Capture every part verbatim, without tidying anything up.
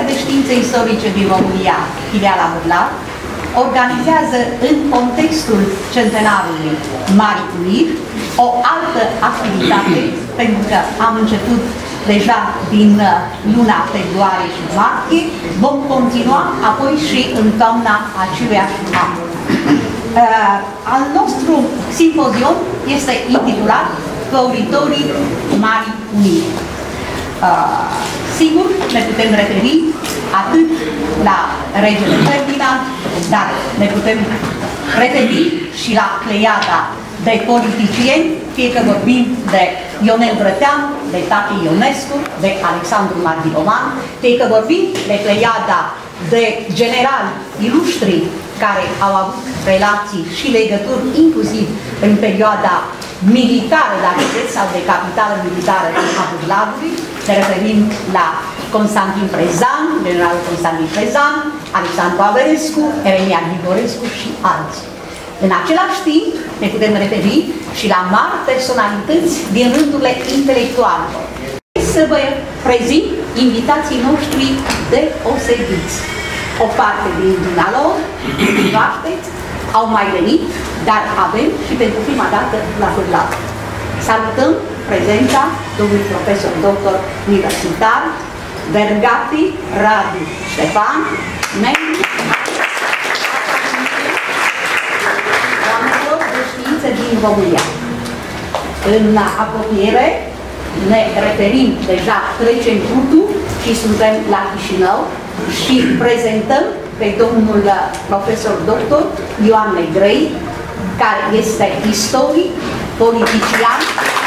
Societatea de Științe Istorice din România, filiala Mârlav, organizează în contextul centenarului Marii Uniri o altă activitate, pentru că am început deja din luna februarie și martie, vom continua apoi și în toamna aceluiași an. Uh, al nostru simpozion este intitulat Făuritorii Marii Uniri. Uh, sigur, ne putem referi atât la regele Ferdinand, dar ne putem referi și la pleiada de politicieni, fie că vorbim de Ionel Brătean, de Tati Ionescu, de Alexandru Mardiroman, fie că vorbim de pleiada de generali ilustri care au avut relații și legături inclusiv în perioada militară, dacă vreți, sau de capitală militară a Bârlavului. Ne referim la Constantin Prezan, generalul Constantin Prezan, Alexandru Averescu, Eremia Grigorescu și alții. În același timp, ne putem referi și la mari personalități din rândurile intelectualelor. Să vă prezint invitații noștri deosebiți. O parte din dumnealor, cunoașteți, au mai venit, dar avem și pentru prima dată la Bârlav. Salutăm prezența domnului profesor doctor universitar Vergati Radu Ștefan, membru oamenilor de știință din România. În apropiere ne referim, deja trecem punctul și suntem la Chișinău și prezentăm pe domnul profesor doctor Ioan Negrei, care este istoric, politician,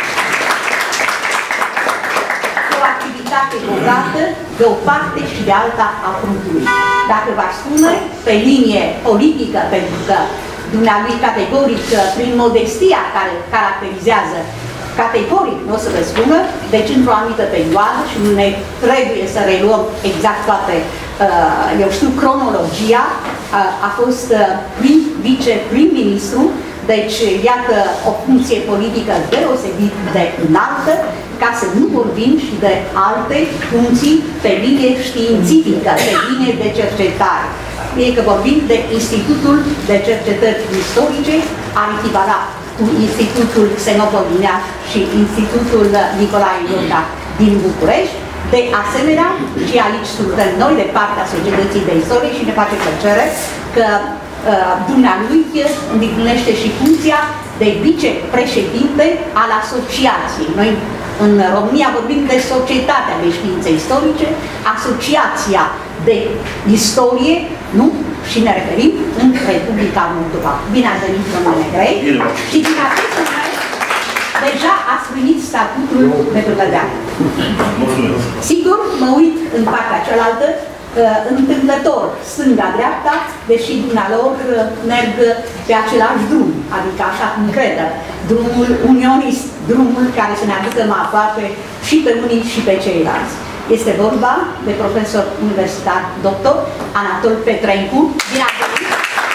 cu o activitate bogată de o parte și de alta a frontului. Dacă v-aș spune, pe linie politică, pentru că dumnealui categoric, prin modestia care caracterizează categoric, nu o să vă spună, deci într-o anumită perioadă și nu ne trebuie să reluăm exact toate, eu știu, cronologia, a fost prim, vice-prim-ministru, deci iată o funcție politică deosebit de înaltă, ca să nu vorbim și de alte funcții pe linie științifică, pe linie de cercetare. Fie că vorbim de Institutul de Cercetări Istorice, Arhivalat, cu Institutul Xenopol din Iași și Institutul Nicolae Iorga din București. De asemenea, și aici suntem noi de partea Societății de Istorie și ne face plăcere că uh, dumnealui îndeplinește și funcția de vicepreședinte al asociației. Noi în România vorbim de Societatea de Științe Istorice, Asociația de Istorie, nu? Și ne referim în Republica Moldova. Bine ați venit, domnule Negrei. Și din acest moment deja ați primit statutul de brigadier. Sigur, mă uit în partea cealaltă, întâmplător, stânga-dreapta, deși dumnealor merg pe același drum, adică așa cum credem, drumul unionist, drumul care să ne aducă mai aproape și pe unii și pe ceilalți. Este vorba de profesor universitar doctor Anatol Petrencu, bine ați venit!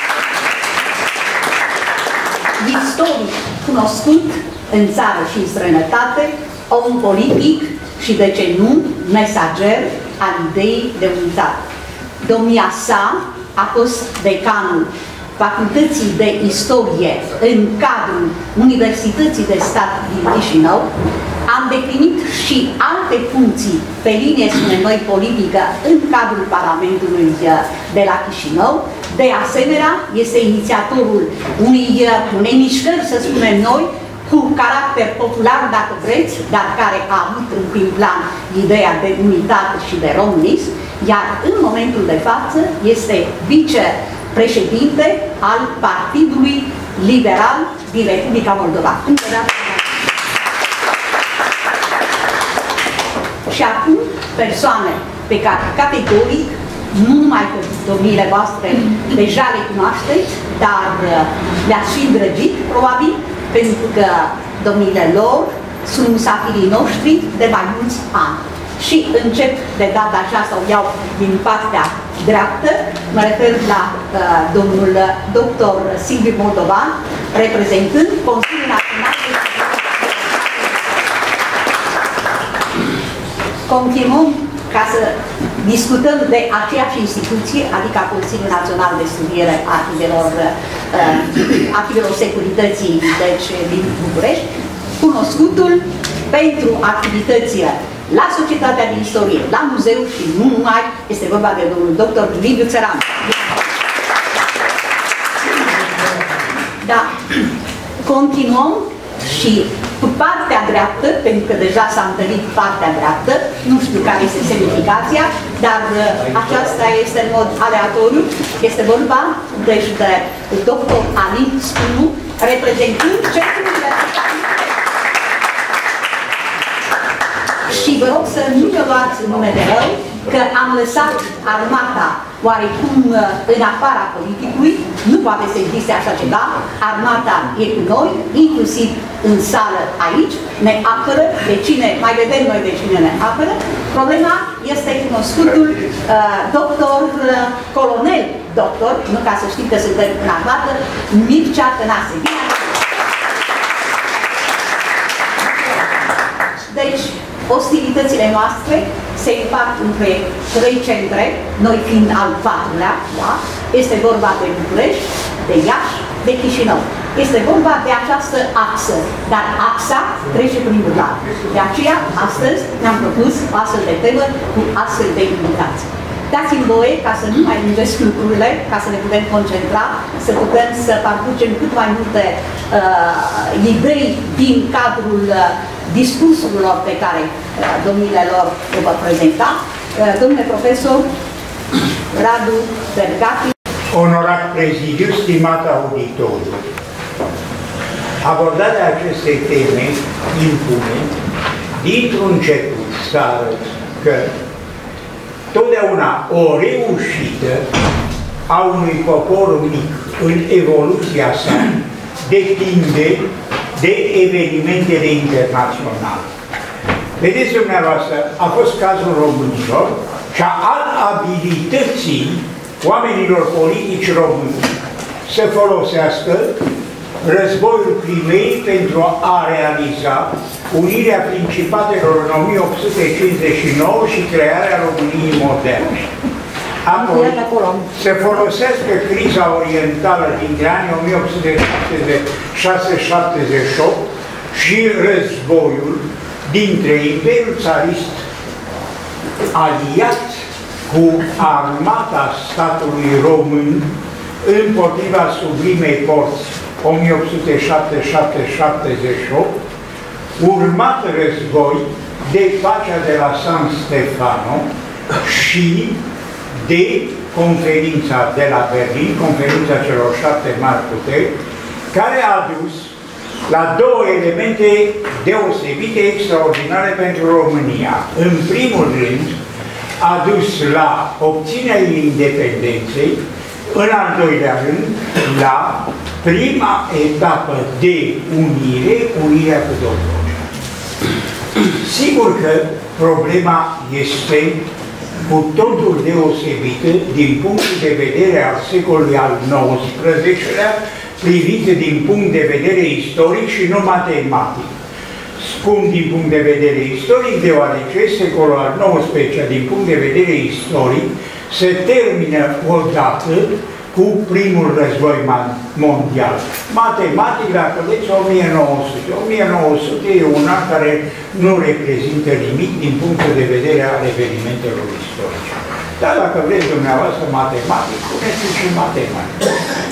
Istoric cunoscut în țară și în străinătate, om politic și, de ce nu, mesager al ideii de unitate. Domnia sa a fost decanul Facultății de Istorie în cadrul Universității de Stat din Chișinău. Am îndeplinit și alte funcții pe linie, spunem noi, politică în cadrul Parlamentului de la Chișinău. De asemenea, este inițiatorul unei, unei mișcări, să spunem noi, cu caracter popular, dacă vreți, dar care a avut în prim plan ideea de unitate și de românism, iar în momentul de față este vicepreședinte al Partidului Liberal din Republica Moldova. Și acum, persoane pe care categoric, nu numai că domniile voastre deja le cunoașteți, dar le-ați și îndrăgit, probabil, pentru că domniile lor sunt musafirii noștri de mai mulți ani. Și încep de data așa, sau iau din partea dreaptă, mă refer la uh, domnul doctor Silviu Moldovan, reprezentând Consiliul Național de Continuăm, ca să discutăm de aceeași instituție, adică a Consiliul Național de Studiere a Arhivelor, uh, Arhivelor Securității, deci din București, cunoscutul pentru activitățile la Societatea de Istorie, la muzeu și nu numai, este vorba de domnul doctor Liviu Țăran. Da, continuăm și cu partea dreaptă, pentru că deja s-a întâlnit partea dreaptă, nu știu care este semnificația, dar aceasta este în mod aleatoriu, este vorba deci de doctor Alin Spunu, reprezentând Centrul Universitar. Și vă rog să nu ne luați nume de rău, că am lăsat armata oarecum în afara politicului, nu poate să existe așa ceva, armata e cu noi, inclusiv în sală aici, ne apără, de cine, mai vedem noi de cine ne apără. Problema este cunoscutul uh, doctor, uh, colonel, doctor, nu ca să știți că suntem în armată, Mircea Tănase. Deci, ostilitățile noastre se împart între trei centre, noi fiind al patrulea, da? Este vorba de București, de Iași, de Chișinău. Este vorba de această axă, dar axa trece prin Bulan. De aceea, astăzi ne-am propus o astfel de temă cu astfel de invitații. Dați-mi voie ca să nu mai lungesc lucrurile, ca să ne putem concentra, să putem să parcurgem cât mai multe uh, idei din cadrul uh, discursurilor pe care uh, domnile lor le vor prezenta. Uh, domnule profesor Radu Bergati. Onorat prezidiu, stimat auditoriu, abordarea acestei teme impune dintr-un început să arăt că totdeauna o reușită a unui popor mic în evoluția sa depinde de evenimentele internaționale. Vedeți dumneavoastră, a fost cazul românilor și al abilității oamenilor politici români să folosească războiul Crimei pentru a realiza unirea Principatelor în o mie opt sute cincizeci și nouă și crearea României moderne. Apoi, să folosească criza orientală dintre anii o mie opt sute șaptezeci și șase șaptezeci și opt și războiul dintre Imperiul Țarist aliat cu armata statului român împotriva sublimei porți o mie opt sute șaptezeci și șapte șaptezeci și opt, urmat război de pacea de la San Stefano și de conferința de la Berlin, conferința celor șapte mari puteri, care a dus la două elemente deosebite, extraordinare pentru România. În primul rând, a dus la obținerea independenței, în al doilea rând, la prima etapă de unire, unirea cu Dobrogea. Sigur că problema este cu totul deosebită din punctul de vedere al secolului al nouăsprezecelea, privit din punct de vedere istoric și nu matematic. Spun din punct de vedere istoric, deoarece secolul al nouăsprezecelea, din punct de vedere istoric, se termină odată cu primul război mondial. Matematic, dacă vedeți, o mie nouă sute. o mie nouă sute e un an care nu reprezintă nimic din punctul de vedere al evenimentelor istorice. Dar dacă vreți dumneavoastră matematic, puneți și matematic.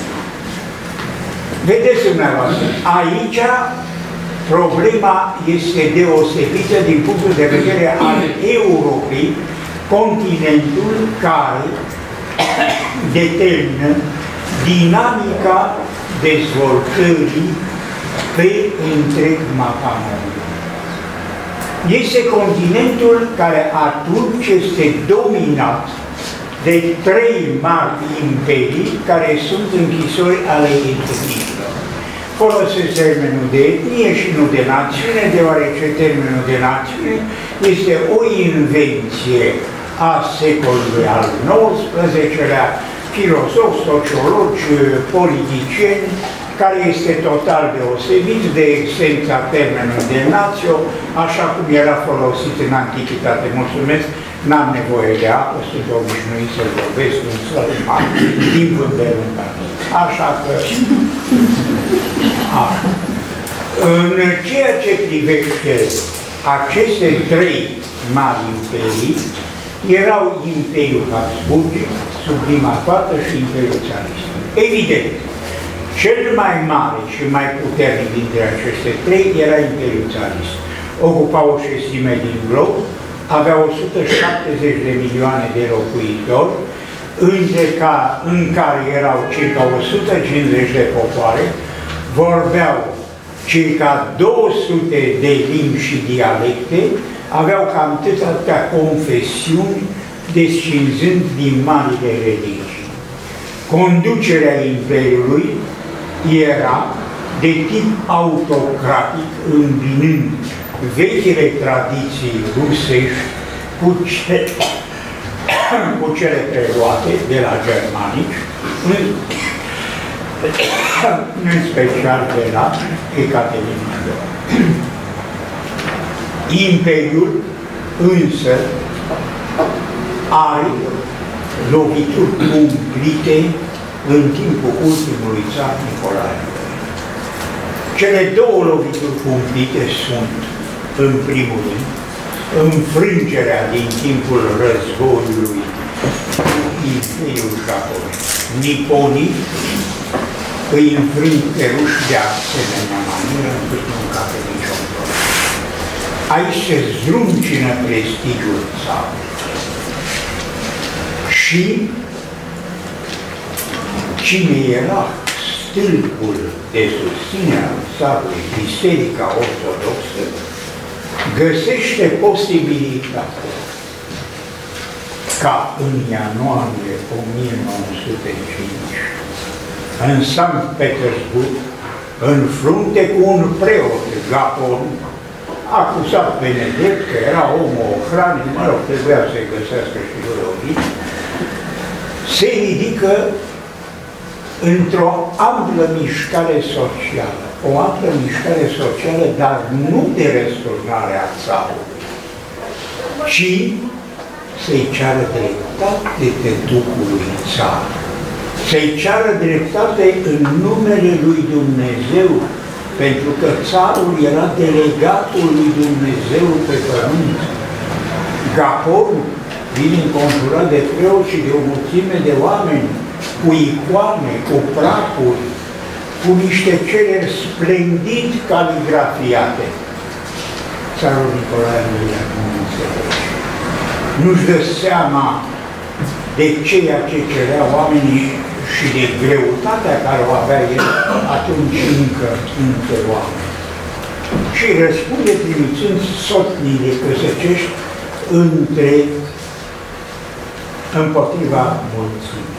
Vedeți dumneavoastră, aici problema este deosebită din punctul de vedere al Europei, continentul care determină dinamica dezvoltării pe întreg mapamondul. Este continentul care atunci este dominat de trei mari imperii care sunt închisori ale etniilor. Folosesc termenul de etnie și nu de națiune, deoarece termenul de națiune este o invenție a secolului al nouăsprezecelea, filozofi, sociologi, politicieni care este total deosebit de exența termenului de națio, așa cum era folosit în antichitate. Mulțumesc, n-am nevoie de apă, sunt obișnuit să vorbesc în sărman, timp îndelungat. Așa că... A. În ceea ce privește aceste trei mari imperii, erau Imperiul Habsburg, sublima toată, și Imperiul Țarist. Evident, cel mai mare și mai puternic dintre aceste trei era Imperiul Țarist. Ocupa o șesime din glob, avea o sută șaptezeci de milioane de locuitori, între ca, în care erau circa o sută cincizeci de popoare, vorbeau circa două sute de limbi și dialecte, aveau cam atâtea confesiuni, descinzând din marile religii. Conducerea Imperiului era de tip autocratic, îmbinând vechile tradiții rusești cu, ce, cu cele preluate de la germanici, în, în special de la Ecaterina a doua. Imperiul însă are lovituri cumplite în timpul ultimului țar Nicolae. Cele două lovituri cumplite sunt, în primul rând, înfrângerea din timpul războiului cu Imperiul japonez. Niponii îi înfrâng pe ruși de asemenea manieră, încât nu încape nicio problemă. Aici se zdruncină prestigiul țarului. Și cine era stâlpul de susținere al țarului, Biserica Ortodoxă, găsește posibilitatea ca în ianuarie o mie nouă sute cinci, în Sankt Petersburg, în frunte cu un preot Gapon, acuzat pe nedrept că era om ochranic, mă rog, trebuia să-i găsească și lui, se ridică într-o amplă mișcare socială. O amplă mișcare socială, dar nu de răsturnare a țarului, ci să-i ceară dreptate de Duhului țar, să-i ceară dreptate în numele lui Dumnezeu, pentru că țarul era delegatul lui Dumnezeu pe pământ. Gapon vine înconjurat de preoți și de o mulțime de oameni, cu icoane, cu pracuri, cu niște cereri splendid caligrafiate. Țarul Nicolae nu înțelege. Nu-și dă seama de ceea ce cerea oamenii și de greutatea care o avea el atunci încă între oameni. Și răspunde trimițând sotnile căsăcești între împotriva mulțimii.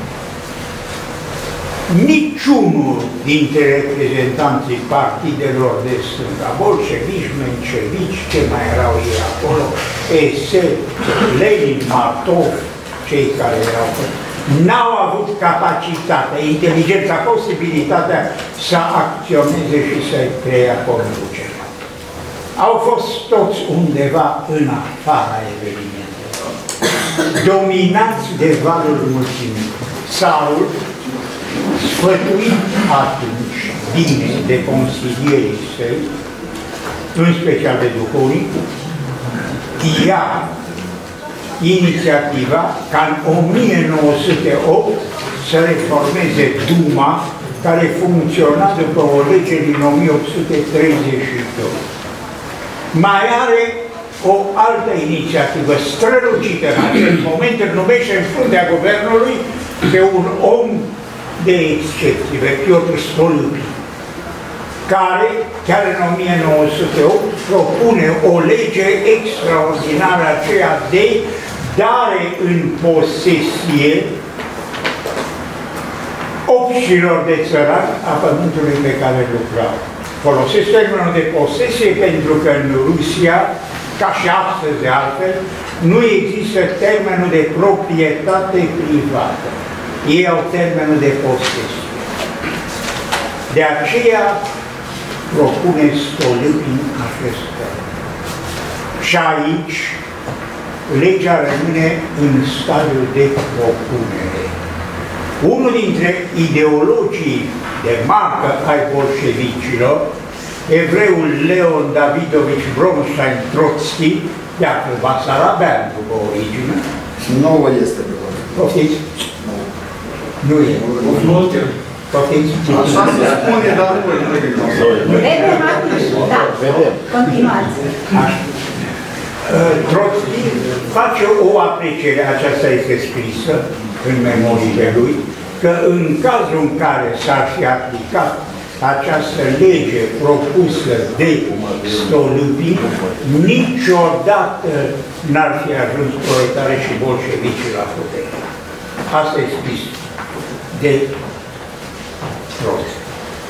Niciunul dintre reprezentanții partidelor de stânga, bolșevici, mencevici, ce mai erau ei acolo, Esel, Lenin, Martov, cei care erau, n-au avut capacitatea, inteligența, posibilitatea să acționeze și să preia conducerea. Au fost toți undeva în afara evenimentelor, dominați de valul mulțimii. Țarul, sfătuit atunci bine de consilierii săi, în special de duhovnic, ia inițiativa ca în o mie nouă sute opt să reformeze Duma, care funcționa după o lege din o mie opt sute treizeci și doi. Mai are o altă inițiativă strălucită în acest moment, îl numește în fruntea guvernului pe un om de excepție, pe Piotr Stolipin, care, chiar în o mie nouă sute opt, propune o lege extraordinară, aceea de dare în posesie opților de țărani a pământului pe care lucrau. Folosesc termenul de posesie pentru că în Rusia, ca și astăzi de altfel, nu există termenul de proprietate privată. Ei au termenul de posesie. De aceea propune Stolipin acest fel. Și aici legea rămâne în stadiul de propunere. Unul dintre ideologii de marcă ai bolșevicilor, evreul Leon Davidovici Bronstein Trotsky, iată basarabean după origine. Nouă este pe urmă. Poftiți? Nu e. Poftiți? Așa se spune, dar nu e. Vedem atunci, da. Continuați. Trotsky face o apreciere, aceasta este scrisă în memoriile lui, că în cazul în care s-ar fi aplicat această lege propusă de Stolipin, niciodată n-ar fi ajuns proletare și bolșevici la putere. Asta e scris de Trotsky.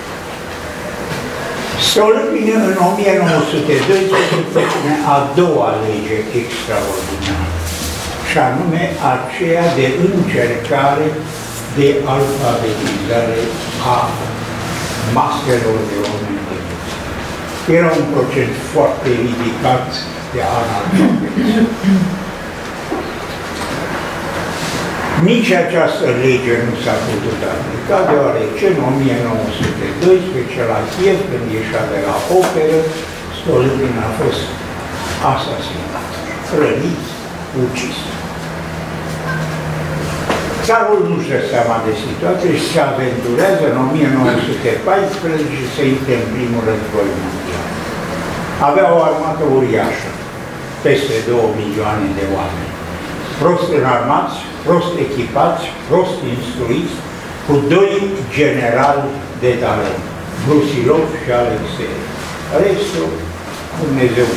Stolipin în o mie nouă sute doisprezece propune a doua lege extraordinară, și anume aceea de încercare de alfabetizare a maselor de oameni. Era un procent foarte ridicat de analfabetism. Nici această lege nu s-a putut aplica, deoarece în o mie nouă sute doisprezece la Kiev, când ieșea de la operă, Stolipin a fost asasinat, rănit, ucis. Țarul nu-și dă seama de situație și se aventurează în o mie nouă sute paisprezece să intre în primul război mondial. Avea o armată uriașă, peste două milioane de oameni, prost înarmați, prost echipați, prost instruiți, cu doi generali de talent, Brusilov și Alexei. Restul, Dumnezeu.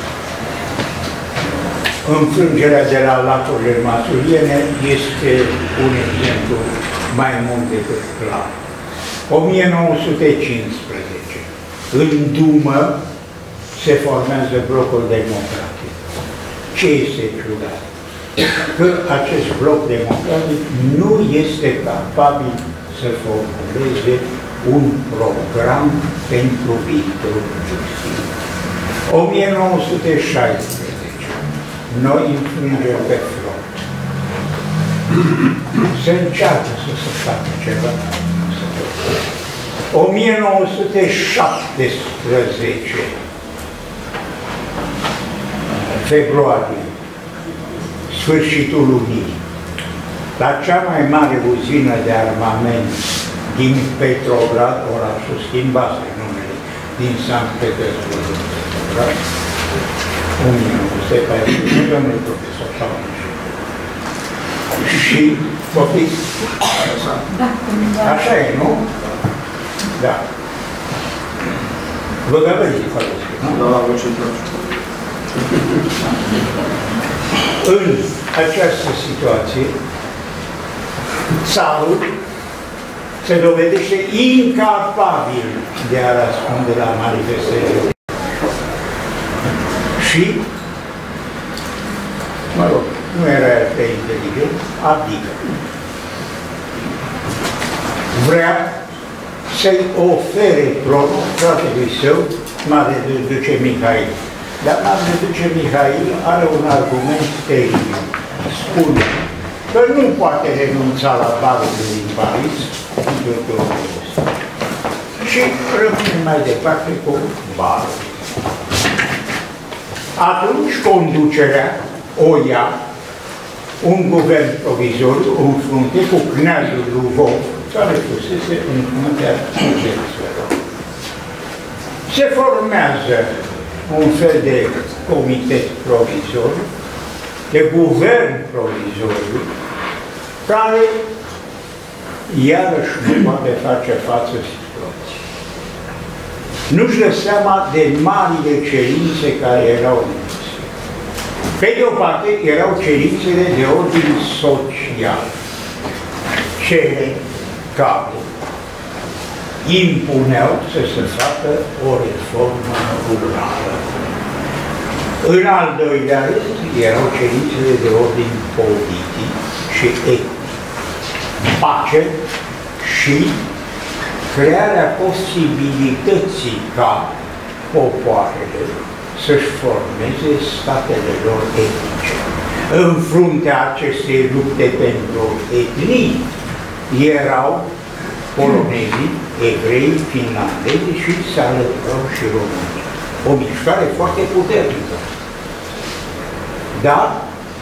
Înfrângerea de la lacurile masuliene este un exemplu mai mult decât clar. o mie nouă sute cincisprezece. În Dumă se formează blocul democratic. Ce este ciudat? Că acest bloc democratic nu este capabil să formuleze un program pentru viitorul justiției. o mie nouă sute șaisprezece. Noi înfrângem pe front. Se încearcă să se facă ceva. o mie nouă sute șaptesprezece. Februarie. Sfârșitul lunii. La cea mai mare uzină de armament din Petrograd, orașul schimbase numele, din Sankt Petersburg, o mie nouă sute paisprezece, domnul profesor Șauniș. Și, poftiți? Așa e, nu? Da. Vă găbăriți, faceți, nu? Da, la voce. În această situație, țarul se dovedește incapabil de a răspunde la manifestările. Și, mă rog, nu era pe inteligent, adică vrea să-i ofere tronul fratelui său, Mare Duce Mihail. Dar Mare Duce Mihail are un argument teribil. Spune că nu poate renunța la barurile din Paris pentru tronul ăsta. Și rămâne mai departe cu barul. Atunci conducerea o ia un guvern provizoriu în frunte cu Cneazul Lvov, care fusese în fruntea județelor. Se formează un fel de comitet provizoriu, de guvern provizoriu, care iarăși nu poate face față situației. Nu-și dă seama de marile cerințe care erau impuse. Pe de o parte, erau cerințele de ordin social, cele care impuneau să se facă o reformă rurală. În al doilea rând, erau cerințele de ordin politic și etnic, pace și crearea posibilității ca popoarele să-și formeze statele lor etnice. În fruntea acestei lupte pentru etnii erau polonezii, evrei, finlandezi și se alăturau și românii. O mișcare foarte puternică. Dar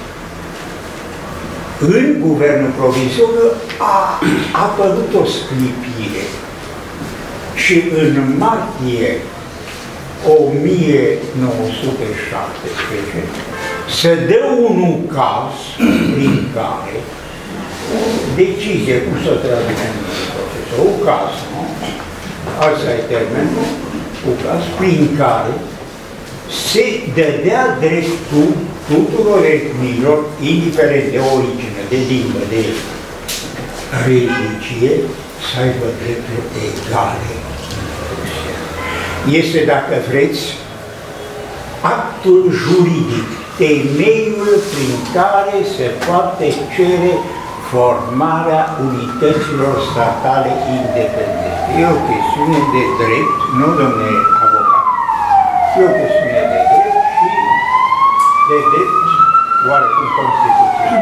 în guvernul provizoriu a apărut o sclipire și în martie o mie nouă sute șaptesprezece se dă un caz prin care o decizie, cum să traducem, profesor, un caz, nu? Asta e termenul, un caz prin care se dădea dreptul tuturor etniilor, indiferent de origine, de limbă, de religie, să aibă drepturi egale. Este, dacă vreți, actul juridic, temeiul prin care se poate cere formarea unităților statale independente. E o chestiune de drept, nu, domnule avocat, e o chestiune de drept și de drept oarecum constituțional.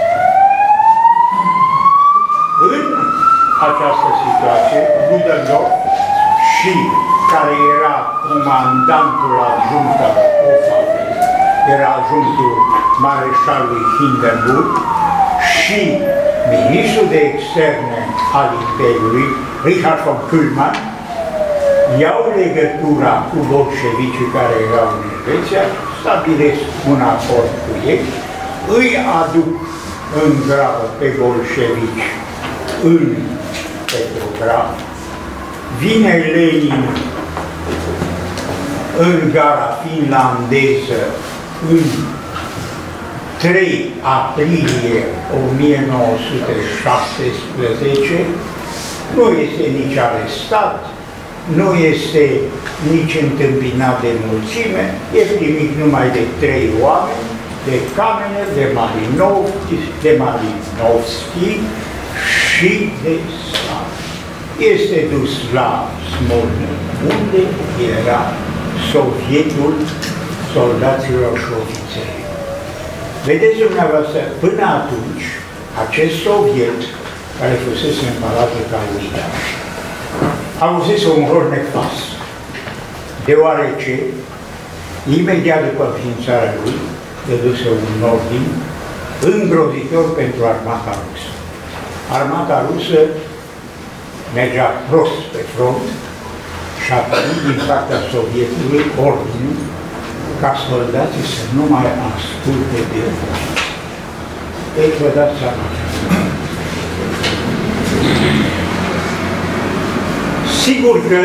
În această situație, Ludendorff și care era comandantul adjunct al O F A, era adjunctul mareșalului Hindenburg și ministrul de externe al Imperiului, Richard von Kühlmann, iau legătura cu bolșevicii care erau în Elveția, stabilesc un acord cu ei, îi aduc în grabă pe bolșevici în Petrograd, vine Lenin în gara finlandeză în trei aprilie o mie nouă sute șaptesprezece, nu este nici arestat, nu este nici întâmpinat de mulțime, e primit numai de trei oameni, de Kamenev, de Malinovski, de Malinovski și de Stalin. Este dus la Smolny, unde era Sovietul soldaților și ofițerilor. Vedeți dumneavoastră, până atunci, acest soviet, care fusese în Palatul Cauida, a avusese un rol nefast, deoarece, imediat după înființarea lui, dăduse un ordin îngrozitor pentru armata rusă. Armata rusă mergea prost pe front și a primit din partea Sovietului ordinul ca soldații să nu mai asculte de ofițeri. Deci vă dați seama. Sigur că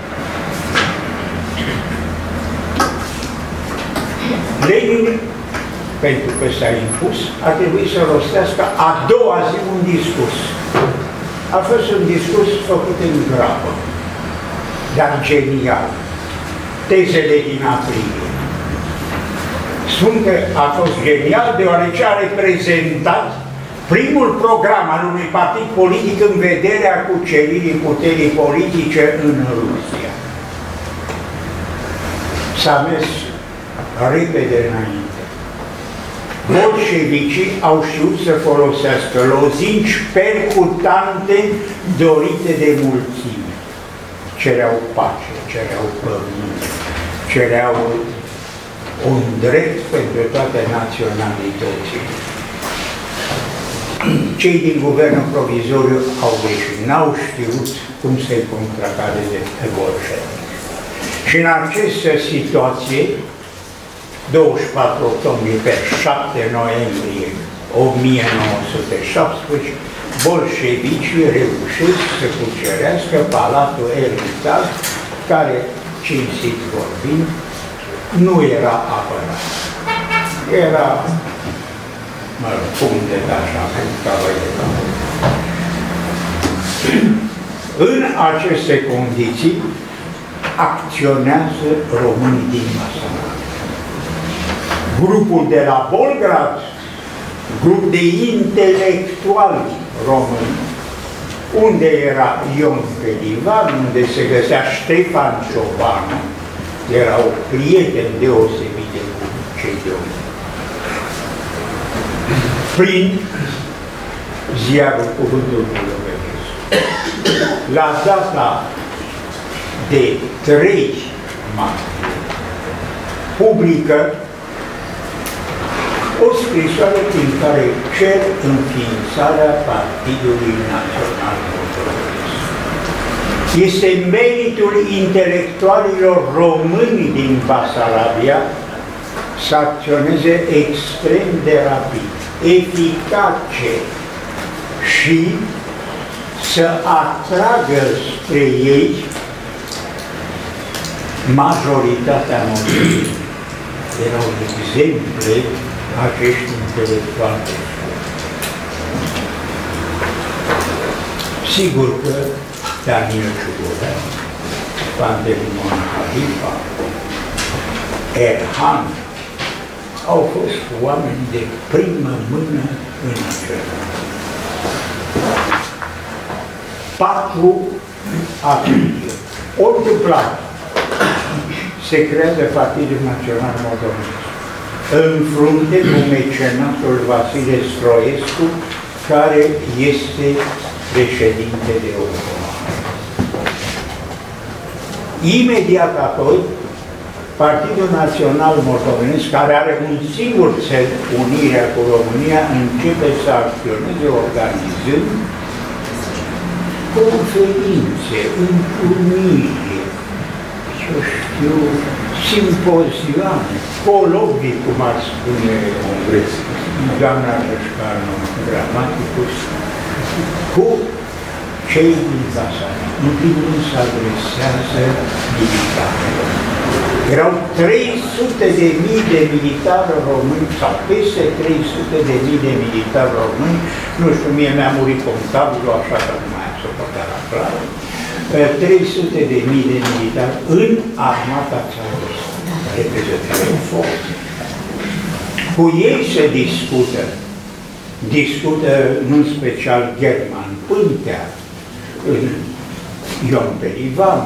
Lenin, pentru că s-a impus, a trebuit să rostească a doua zi un discurs. A fost un discurs făcut în grabă, dar genial. Tezele din aprilie. Spun că a fost genial deoarece a reprezentat primul program al unui partid politic în vederea cuceririi puterii politice în Rusia. S-a mers repede înainte. Bolșevicii au știut să folosească lozinci percutante dorite de mulțime. Cereau pace, cereau pământ, cereau un drept pentru toate naționalitățile. Cei din guvernul provizoriu au greșit, n-au știut cum să-i contracareze pe bolșevici. Și în această situație, douăzeci și patru octombrie pe șapte noiembrie o mie nouă sute șaptesprezece, bolșevicii reușesc să cucerească Palatul Ermitaj, care, cinstit vorbind, nu era apărat. Era, mă rog, punct de așa, ca în aceste condiții acționează românii din Basarab. Grupul de la Bolgrad, grup de intelectuali români, unde era Ion Pelivan, unde se găsea Ștefan Ciobanu, era o prieten deosebit de cu cei doi. Prin ziarul Cuvântul Bulovănescu. La data de trei martie publică o scrisoare prin care cer înființarea Partidului Național Moldovesc. Este meritul intelectualilor români din Basarabia să acționeze extrem de rapid, eficace și să atragă spre ei majoritatea moldoveni. Erau exemple acești intelectuali. Sigur că Daniel Ciugulea, Pantelimon Halifa, Erhan au fost oameni de primă mână în acel an. patru aprilie. Întâmplat se creează Partidul Național Moldovesc în frunte cu mecenatul Vasile Stroiescu, care este președinte de opozanță. Imediat apoi, Partidul Național Moldovenesc, care are un singur cel, unirea cu România, începe să acționeze organizând conferințe, întruniri, să știu, simpozioane, colocvii, cum ar spune doamna Rășcanu, gramaticus, cu cei din Basarabia. În primul rând se adresează militarilor. Erau trei sute de mii de militari români, sau peste trei sute de mii de militari români, nu știu, mie mi-a murit contabilul, așa că nu mai am să pot la clar, trei sute de mii de militari în armata țaristă, reprezentează un foc. Cu ei se discută, discută nu special German Pântea, Ion Pelivan.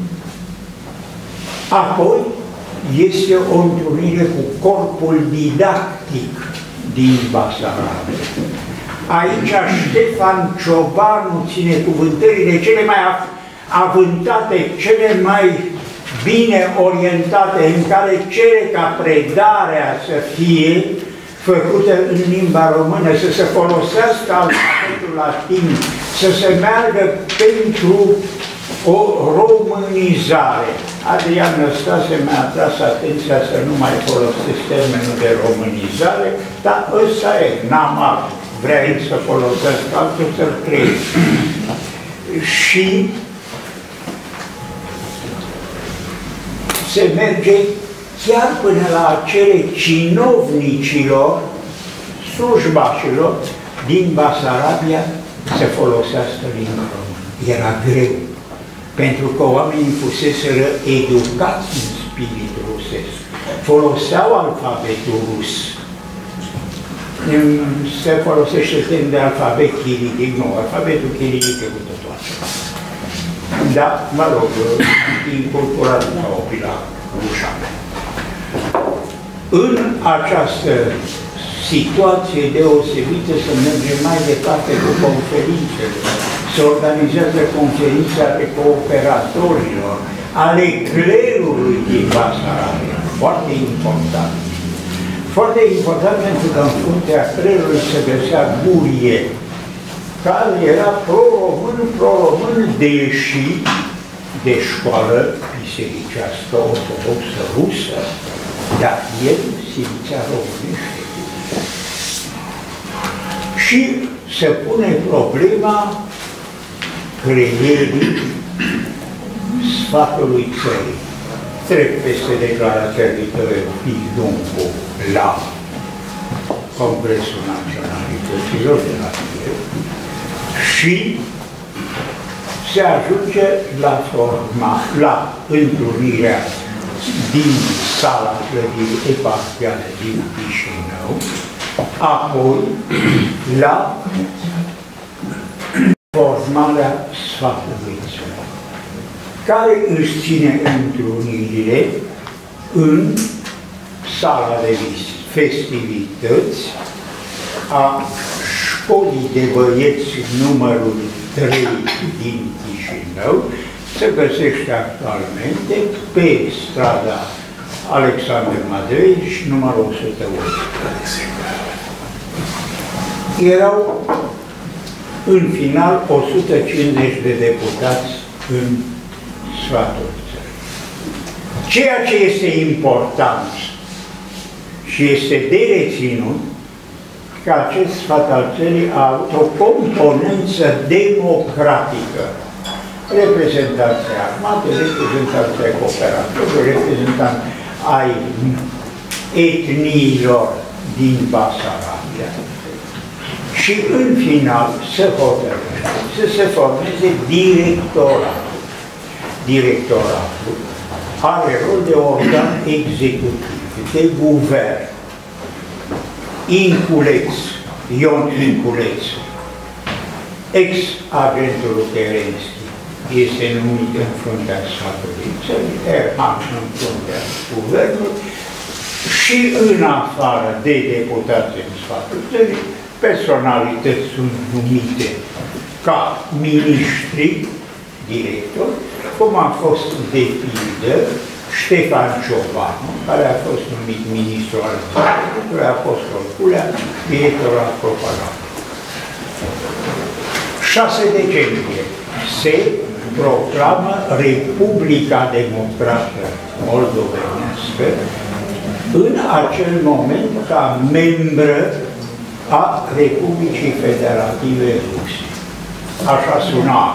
Apoi este o întrunire cu corpul didactic din Basarabia. Aici Ștefan Ciobanu ține cuvântările cele mai avântate, cele mai bine orientate, în care cere ca predarea să fie făcută în limba română, să se folosească alfabetul latin, să se meargă pentru o românizare. Adrian Năstase mi-a atras atenția să nu mai folosesc termenul de românizare, dar ăsta e, n-am alt. Vrea el să folosesc altul, să-l creezi. Și se merge chiar până la acele cinovnicilor, slujbașilor din Basarabia să folosească limba română. Era greu, pentru că oamenii fuseseră educați în spirit rusesc. Foloseau alfabetul rus. Se folosește termen de alfabet chiritic, nu, alfabetul chiritic e cu totul altceva. Da, mă rog, incorporat la opila rușană. În această situație deosebită să mergem mai departe cu conferințele. Se organizează conferințe ale cooperatorilor, ale clerului din Basarabia. Foarte important. Foarte important pentru că în fruntea clerului se găsea Gurie, care era pro-român, pro-român, deși de școală bisericească ortodoxă rusă, dar el simțea românește. Și se pune problema creierii sfatului țării. Trec peste declarația lui Piduncu la Congresul Naționalităților de la Kiev și se ajunge la forma, la întrunirea din sala clădirii eparhiale din Chișinău, apoi la formarea sfatului țării, care își ține întrunirile în sala de festivități a Școlii de Băieți numărul trei din Chișinău, se găsește actualmente pe strada Alexandru Madreș, numărul o sută unsprezece. Erau în final o sută cincizeci de deputați în sfatul țării. Ceea ce este important și este de reținut, că acest sfat al țării a avut o componență democratică. Reprezentanții armate, reprezentanții cooperatori, reprezentanți ai etniilor din Basarabia. Și în final se hotărăște să se formeze directoratul. Directoratul are rol de organ executiv, de guvern. Inculeț, Ion Inculeț, ex-agentul Terenski, este numit în fruntea sfatului țării, Erhan în fruntea guvernului și în afară de deputați în sfatul țării, personalități sunt numite ca miniștri, directori, cum a fost de pildă Ștefan Ciobanu, care a fost numit ministru al Transportului, Apostol Culea, director al propagandei. șase decembrie se proclamă Republica Democrată Moldovenească, în acel moment ca membră a Republicii Federative Ruse. Așa suna.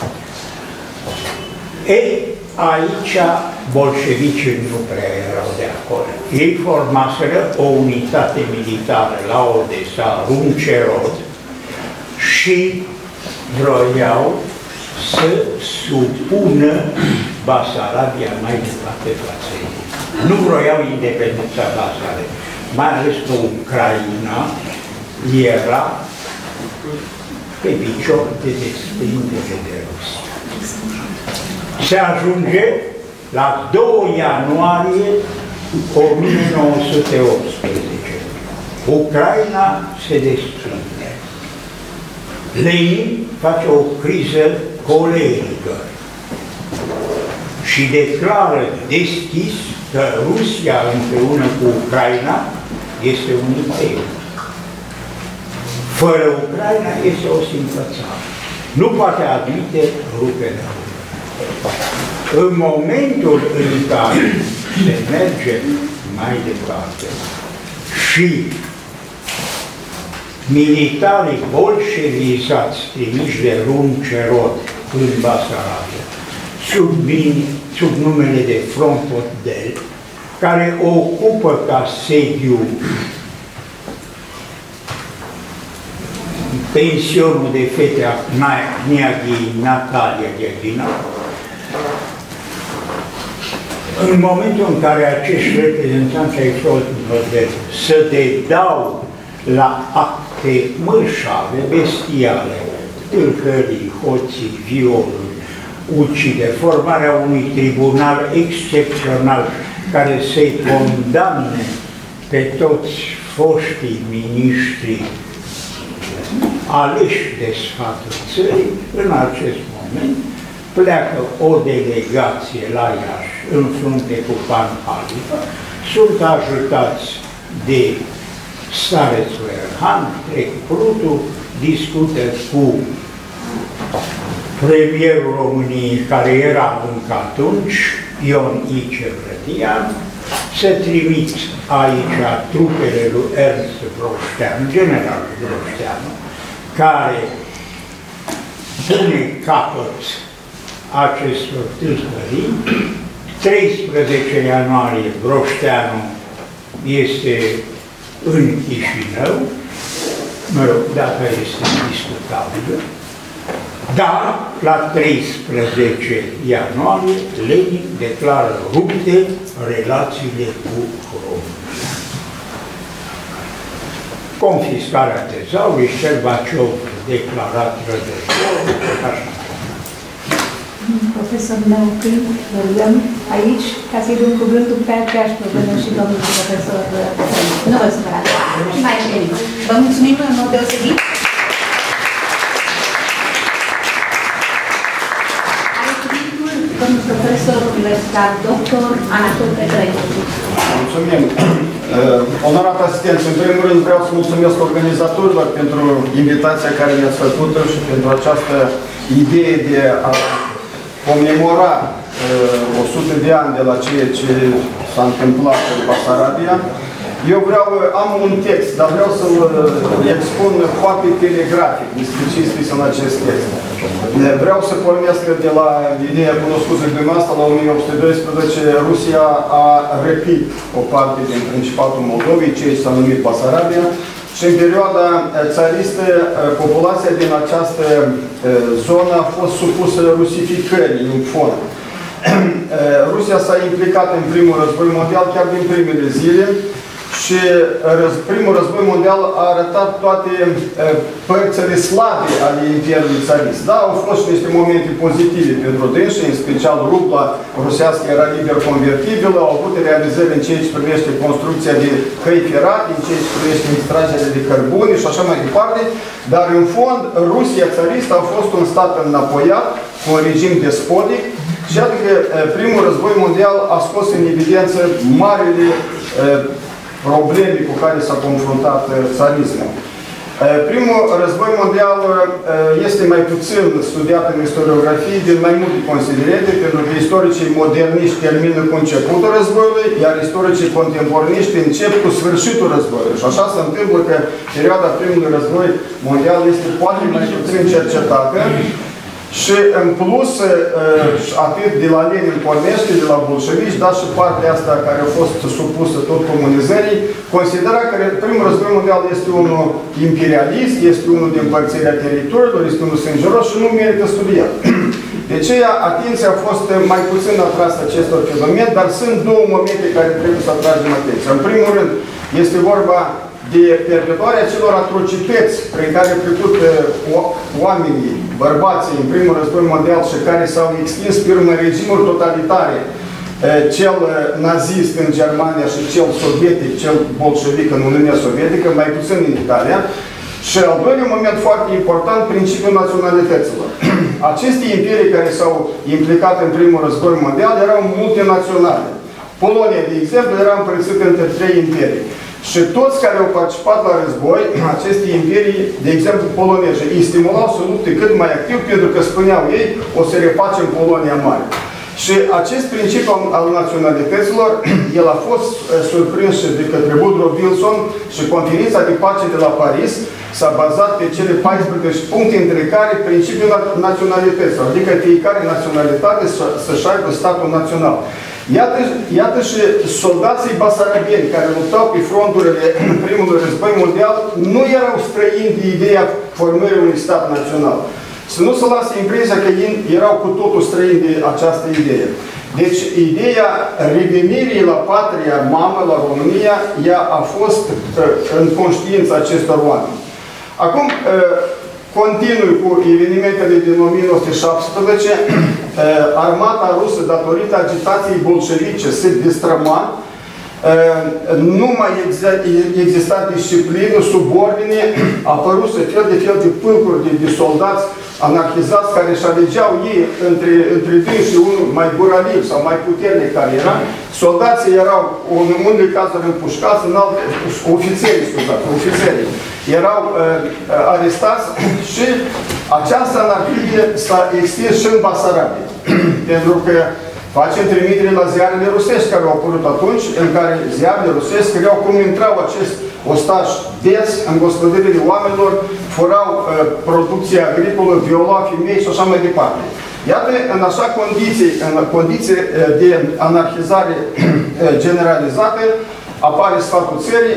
E, aici bolșevicii nu prea erau de acord. Ei formaseră o unitate militară la Odessa, Runcerod, și vroiau să supună Basarabia mai departe față ei. Nu vroiau independența Basarabiei, mai ales că Ucraina era pe picior de desprindere de Rusia. Se ajunge la doi ianuarie o mie nouă sute optsprezece. Ucraina se desprinde. Lenin face o criză colerică și declară deschis că Rusia împreună cu Ucraina este un imperiu. Fără Ucraina este o simplă țară. Nu poate admite ruperea. În momentul în care se merge mai departe și militarii bolșevizați trimiși de Runcerod în Basarabia, sub, sub numele de Front Podel, care ocupă ca sediu pensionul de fete a Neaghii Natalia Gheghina. În momentul în care acești reprezentanți ai Front-Podel se dedau la acte mărșave, bestiale, tâlhării, hoții, violuri, ucideri, formarea unui tribunal excepțional care să-i condamne pe toți foștii miniștri aleși de sfatul țării, în acest moment pleacă o delegație la Iași, în frunte cu Pan Halifa, sunt ajutați de starețul Erhan, trec Prutu, discută cu premierul României, care era încă atunci, Ion Ice Brătian, se trimit aici trupele lui Ernst Broșteanu, generalul Broșteanu, care pune capăt acestor tâlhării. treisprezece ianuarie Broșteanu este în Chișinău, mă rog, data este discutabilă, dar la treisprezece ianuarie Lenin declară rupte relațiile cu România. Confiscarea tezaurului, Șerbaciov declarat rădător, așa. Profesor, ne oprim, ne rugăm aici, ca să-i dăm cuvântul pe aceeași problemă și domnul profesor. Nu vă supărați. Și mai întâlnim. Vă mulțumim în mod deosebit. Are cuvântul domnul profesor universitar doctor Anatol Petrăiu. Mulțumim. Onorat asistență, în primul rând vreau să mulțumesc organizatorilor pentru invitația care mi-ați făcut și pentru această idee de a comemora uh, o sută de ani de la ceea ce s-a întâmplat în Basarabia. Eu vreau, am un text, dar vreau să-l expun foarte telegrafic despre ce este scris în acest text. Vreau să pornesc de la ideea cunoscută de asta, la o mie opt sute doisprezece, Rusia a răpit o parte din Principatul Moldovei, ceea ce s-a numit Basarabia, și în perioada țaristă, populația din această zonă a fost supusă rusificării, în fond. Rusia s-a implicat în primul război mondial, chiar din primele zile, și primul război mondial a arătat toate părțile slabe ale Imperiului țarist. Da, au fost niște momente pozitive pentru dânsi, în special rubla rusească era liber convertibilă, au avut realizări în ceea ce privește construcția de căi ferate, în ceea ce privește extragerea de cărbune și așa mai departe, dar în fond Rusia țaristă a fost un stat înapoiat, cu un regim despotic, și adică primul război mondial a scos în evidență marile probleme cu care s-a confruntat țarismul. Primul război mondial este mai puțin studiat în istoriografie din mai multe considerente, pentru că istoricii moderniști termină cu începutul războiului, iar istoricii contemporaniști încep cu sfârșitul războiului. Și așa se întâmplă că perioada primului război mondial este poate mai puțin cercetată. Și în plus, atât de la Lenin pornește, de la bolșevici, dar și partea asta care a fost supusă tot comunizării, considera că primul război mondial este unul imperialist, este unul de împărțirea teritoriilor, este unul sângeros și nu merită studiat. De aceea, atenția a fost mai puțin atrasă acestor fenomene, dar sunt două momente care trebuie să atragem atenția. În primul rând, este vorba de perpetuarea celor atrocități prin care au trecut oamenii, bărbații, în primul război mondial și care s-au extins pe urmă regimuri totalitare, cel nazist în Germania și cel sovietic, cel bolșevic în Uniunea Sovietică, mai puțin în Italia. Și al doilea moment foarte important, principiul naționalităților. Aceste imperii care s-au implicat în primul război mondial erau multinaționale. Polonia, de exemplu, era împărțită între trei imperii. Și toți care au participat la război, aceste imperii, de exemplu poloneze, îi stimulau să lupte cât mai activ, pentru că spuneau ei, o să refacem Polonia mare. Și acest principiu al naționalităților, el a fost surprins de către Woodrow Wilson și conferința de pace de la Paris s-a bazat pe cele paisprezece puncte, între care principiul naționalităților, adică fiecare naționalitate să-și aibă statul național. Iată, iată și soldații basarabieni care luptau pe fronturile primului război mondial nu erau străini de ideea formării unui stat național. Să nu se lasă impresia că ei erau cu totul străini de această idee. Deci, ideea revenirii la patria mamă, la România, ea a fost în conștiința acestor oameni. Acum, continui cu evenimentele din o mie nouă sute șaptesprezece, armata rusă, datorită agitației bolșevice, se destrăma, nu mai exista disciplină, subordine, apăruse fel de fel de pâlcuri de, de soldați anarhizați care își alegeau ei între, între dâns și unul mai buraliv sau mai puternic care era. Soldații erau, în unele cazuri împușcați, în alte, ofițerii, scuzați, ofițerii erau uh, arestați și această anarhie s-a extins și în Basarabia. Pentru că facem trimitere la ziarele rusești care au apărut atunci, în care ziarele rusești scriau cum intrau acest ostaș des în gospodările oamenilor, furau uh, producția agricolă, violau femei și așa mai departe. Iată, în așa condiții, în condiții de anarhizare generalizată, apare sfatul țării,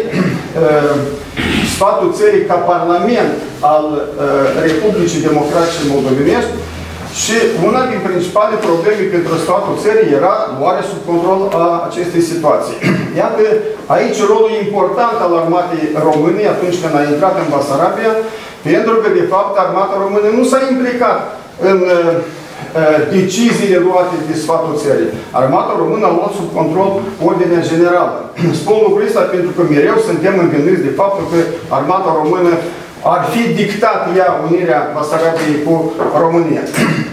sfatul țării ca parlament al Republicii Democratice Moldovenești și una din principale probleme pentru sfatul țării era luarea sub control a acestei situații. Iată, aici rolul important al armatei române atunci când a intrat în Basarabia, Pentru că, de fapt, armata română nu s-a implicat în deciziile luate de sfatul țării. Armata română a luat sub control ordinea generală. Spun lucrul ăsta pentru că mereu suntem învinuiți de faptul că armata română ar fi dictat ea unirea Basarabiei cu România.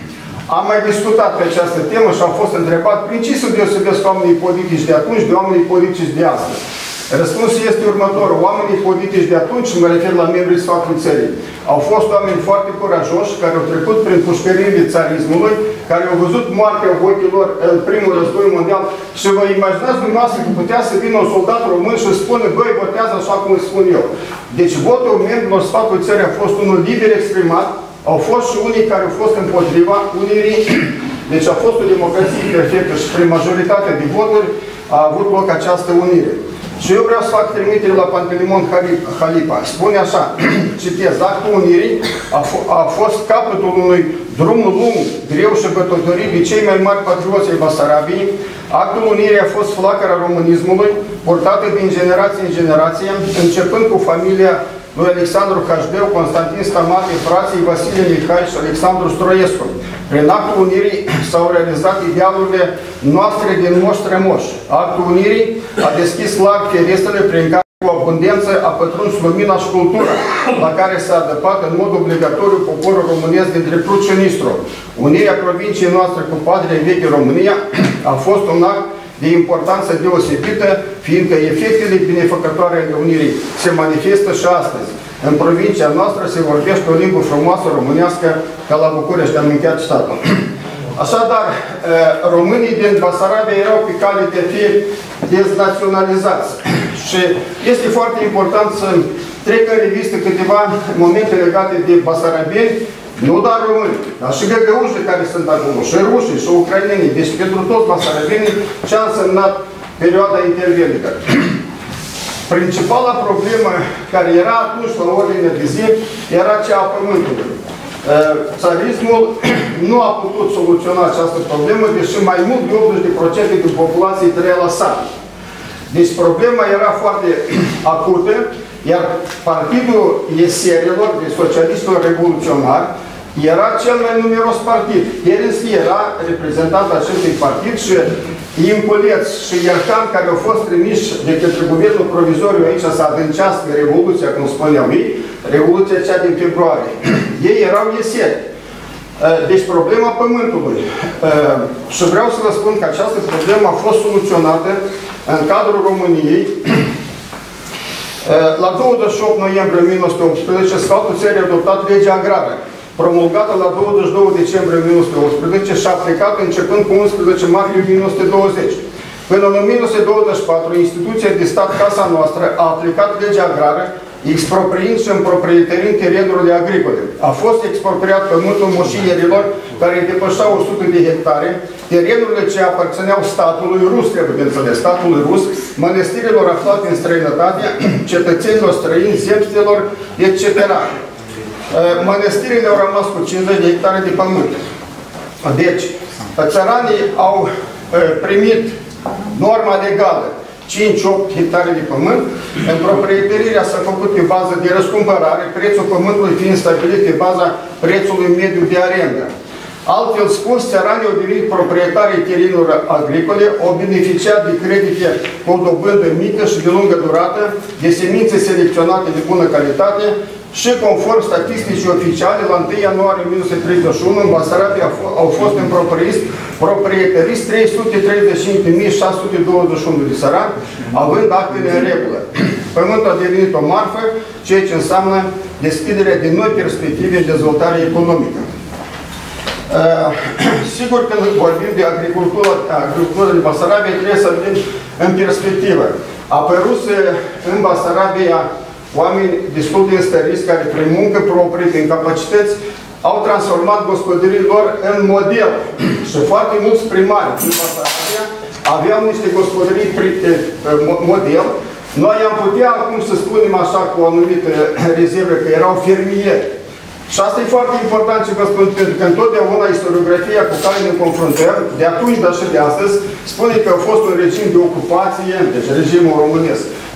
Am mai discutat pe această temă și am fost întrebat prin ce se deosebesc oamenii politici de atunci de oamenii politici de astăzi. Răspunsul este următorul. Oamenii politici de atunci, mă refer la membrii sfatului țării, au fost oameni foarte curajoși care au trecut prin pușcăriile țarismului, care au văzut moartea ochii lor în primul război mondial și vă imaginați dumneavoastră că putea să vină un soldat român și să spună, băi, votează așa cum îi spun eu. Deci votul membrilor sfatului țării a fost unul liber exprimat, au fost și unii care au fost împotriva unirii, deci a fost o democrație perfectă și prin majoritatea de voturi a avut loc această unire. Și eu vreau să fac trimitere la Pantelimon Halipa. Spune așa, citez, actul unirii a, a fost capătul unui drum lung, greu și bătătorit de cei mai mari patrioți ai Basarabiei. Actul unirii a fost flacăra românismului, purtată din generație în generație, începând cu familia lui Alexandru Hașdeu, Constantin Stamate, frații Vasile Mihai și Alexandru Stroiescu. Prin actul unirii s-au realizat idealurile noastre din moși strămoși. Actul unirii a deschis larg ferestrele prin care cu abundență a pătruns lumina și cultura, la care s-a adăpat în mod obligatoriu poporul românesc dintre Prut și Nistru. Unirea provinciei noastre cu patria veche România a fost un act de importanță deosebită, fiindcă efectele binefăcătoare ale unirii se manifestă și astăzi. În provincia noastră se vorbește o limbă frumoasă românească, ca la București, am încheiat citatul. Așadar, românii din Basarabia erau pe cale de a fi deznaționalizați. Și este foarte important să trec în revistă câteva momente legate de basarabieni, nu doar români, dar și găgăușii care sunt acolo, și rușii, și ucrainenii. Deci pentru toți basarabienii ce a însemnat perioada intervenică. Principala problemă care era atunci la ordine de zi era cea a pământului. Țarismul nu a putut soluționa această problemă, deși mai mult de optzeci la sută din populație trăia la sat. Deci problema era foarte acută, iar partidul eserilor, de socialistilor revoluționari, era cel mai numeros partid. Terenski era reprezentant acestui partid și Impuleț și Iercan, care au fost trimiși de către guvernul provizoriu aici să adâncească revoluția, cum spuneau ei, revoluția cea din februarie. Ei erau eseri. Deci problema pământului. Și vreau să vă spun că această problemă a fost soluționată în cadrul României. La douăzeci și opt noiembrie o mie nouă sute optsprezece, sfatul țării a adoptat legea agrară, promulgată la douăzeci și doi decembrie o mie nouă sute optsprezece și aplicată începând cu unsprezece martie o mie nouă sute douăzeci. Până în o mie nouă sute douăzeci și patru, instituția de stat Casa Noastră a aplicat legea agrară, expropriind și împroprietărind terenurile agricole. A fost expropriat pământul moșierilor care depășeau o sută de hectare, terenurile ce aparțineau statului rus, trebuie de înțeles, statului rus, mănăstirilor aflate în străinătate, cetățenilor străini, zemstelor, et cetera. Mănăstirile au rămas cu cincizeci de hectare de pământ. Deci, țăranii au primit norma legală, cinci opt hectare de pământ. În proprietărirea s-a făcut pe bază de răscumpărare, prețul pământului fiind stabilit pe baza prețului mediu de arendă. Altfel spus, țăranii au devenit proprietarii terenurilor agricole, au beneficiat de credite cu o dobândă mică și de lungă durată, de semințe selecționate de bună calitate și, conform statisticii oficiale, la întâi ianuarie o mie nouă sute treizeci și unu, în Basarabia au fost proprietăriți trei sute treizeci și cinci de mii șase sute douăzeci și unu de țărani, având actele în regulă. Pământul a devenit o marfă, ceea ce înseamnă deschiderea de noi perspective de dezvoltare economică. Uh, sigur, când vorbim de agricultură, agricultură de Basarabia, trebuie să vedem în perspectivă. Apăruse în Basarabia oameni destul de înstăriți care, prin muncă proprie, prin capacități, au transformat gospodării lor în model. Și foarte mulți primari din Basarabia aveau niște gospodării model. Noi am putea acum să spunem așa cu o anumită rezervă că erau fermieri. Și asta e foarte important ce vă spun, pentru că întotdeauna istoriografia cu care ne confruntăm, de atunci, dar și de astăzi, spune că a fost un regim de ocupație, deci regimul românesc.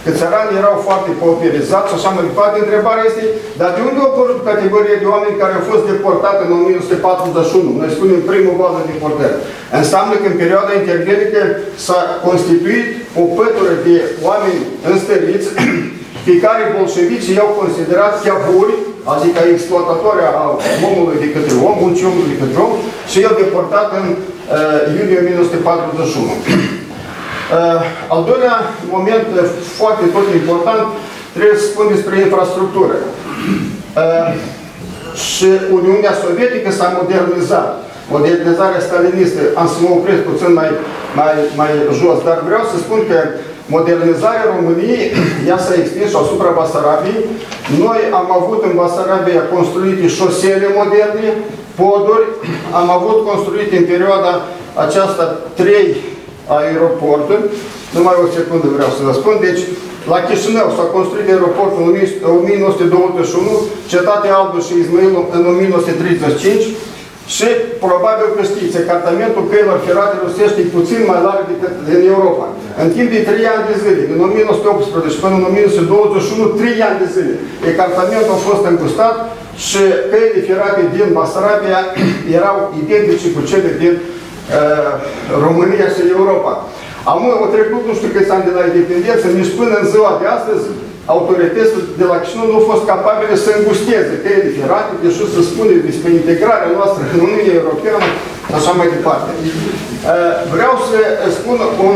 că țăranii erau foarte pauperizați și așa mai departe. Întrebarea este, dar de unde au apărut categoria de oameni care au fost deportați în o mie nouă sute patruzeci și unu? Noi spunem primul val de deportări. Înseamnă că în perioada interbelică s-a constituit o pătură de oameni înstăriți pe care bolșevicii i-au considerat chiaburi, adică exploatatoarea a omului de către om, muncii omului de către om, și i-au deportat în uh, iulie o mie nouă sute patruzeci și unu. Uh, al doilea moment uh, foarte tot important, trebuie să spun despre infrastructură. Uh, și Uniunea Sovietică s-a modernizat. Modernizarea stalinistă, am să mă opresc puțin mai, mai, mai jos, dar vreau să spun că modernizarea României, ea s-a extins și asupra Basarabiei. Noi am avut în Basarabia construite șosele moderne, poduri, am avut construite în perioada aceasta trei aeroporturi. Numai o secundă vreau să vă spun. Deci, la Chișinău s-a construit aeroportul în o mie nouă sute douăzeci și unu, Cetatea Albă și Izmail în o mie nouă sute treizeci și cinci și probabil că știți, ecartamentul căilor ferate rusești e puțin mai larg decât în Europa. În timp de trei ani de zile, din o mie nouă sute optsprezece până în o mie nouă sute douăzeci și unu, trei ani de zile, ecartamentul a fost îngustat și căile ferate din Basarabia erau identice cu cele din uh, România și Europa. Am o trecut nu știu câți ani de la independență, nici până în ziua de astăzi, autoritățile de la Chișinău nu au fost capabile să îngusteze căile ferate, deși să spune despre integrarea noastră în Uniunea Europeană și așa mai departe. Vreau să spun un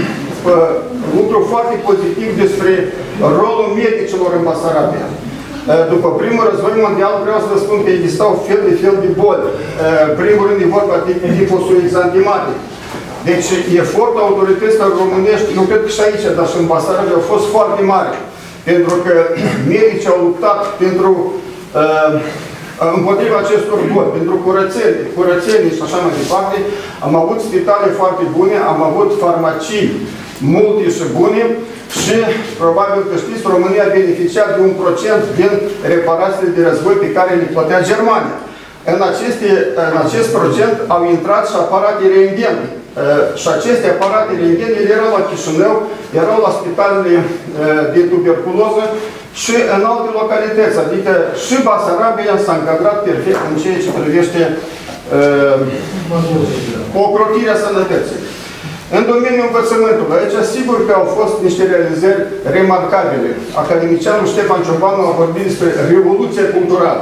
lucru foarte pozitiv despre rolul medicilor în Basarabia. După primul război mondial vreau să vă spun că existau fel de fel de boli. Primul rând e vorba de tifosul exantimatic. Deci efortul autorităților românești, eu cred că și aici, dar și în Basarabia, au fost foarte mari. Pentru că medicii au luptat pentru, uh, împotriva acestor boli, pentru curățenie, curățenie și așa mai departe. Am avut spitale foarte bune, am avut farmacii multe și bune și probabil că știți, România a beneficiat de un procent din reparațiile de război pe care le plătea Germania. În, aceste, în acest procent au intrat și aparate rentgen. Uh, și aceste aparate rentgen, ele erau la Chișinău, erau la spitalele uh, de tuberculoză și în alte localități. Adică și Basarabia s-a încadrat perfect în ceea ce privește uh, ocrotirea sănătății. În domeniul învățământului, aici sigur că au fost niște realizări remarcabile. Academicianul Ștefan Ciobanu a vorbit despre revoluție culturală.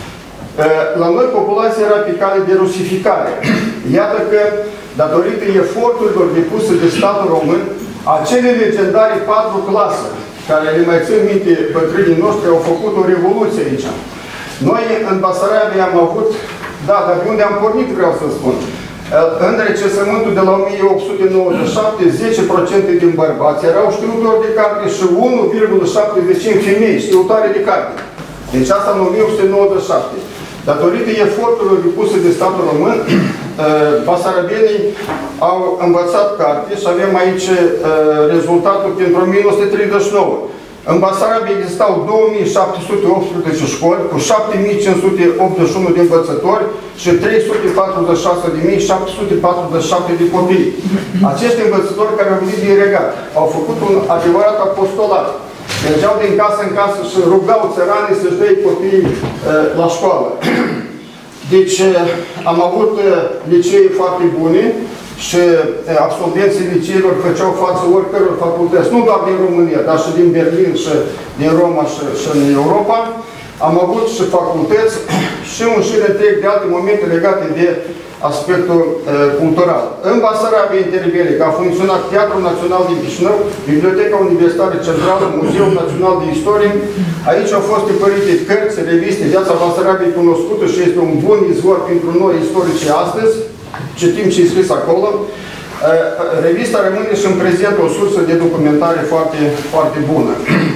La noi populația era pe cale de rusificare. Iată că, datorită eforturilor depuse de statul român, acele legendare patru clase, care le mai țin minte bătrânii noștri, au făcut o revoluție aici. Noi, în Basarabia, am avut, da, dar de unde am pornit, vreau să spun, în recensământul de la o mie opt sute nouăzeci și șapte, zece la sută din bărbați erau știutori de carte și unu virgulă șaptezeci și cinci femei știutoare de carte. Deci asta în o mie opt sute nouăzeci și șapte. Datorită eforturilor depuse de statul român, basarabienii au învățat carte și avem aici rezultatul pentru o mie nouă sute treizeci și nouă. În Basarabia existau două mii șapte sute optsprezece școli cu șapte mii cinci sute optzeci și unu de învățători și trei sute patruzeci și șase mii șapte sute patruzeci și șapte de copii. Acești învățători care au venit din regat au făcut un adevărat apostolat. Mergeau din casă în casă și rugau țăranii să-și dea copiii uh, la școală. Deci uh, am avut uh, licee foarte bune și uh, absolvenții liceilor făceau față oricăror facultăți, nu doar din România, dar și din Berlin și din Roma și, și în Europa. Am avut și facultăți și un șir întreg de alte momente legate de aspectul uh, cultural. În Basarabia interbelic a funcționat Teatrul Național din Chișinău, Biblioteca Universitară Centrală, Muzeul Național de Istorie. Aici au fost tipărite cărți, reviste, Viața Basarabiei cunoscută și este un bun izvor pentru noi istorici astăzi. Citim ce e scris acolo. Uh, revista rămâne și în prezent o sursă de documentare foarte, foarte bună.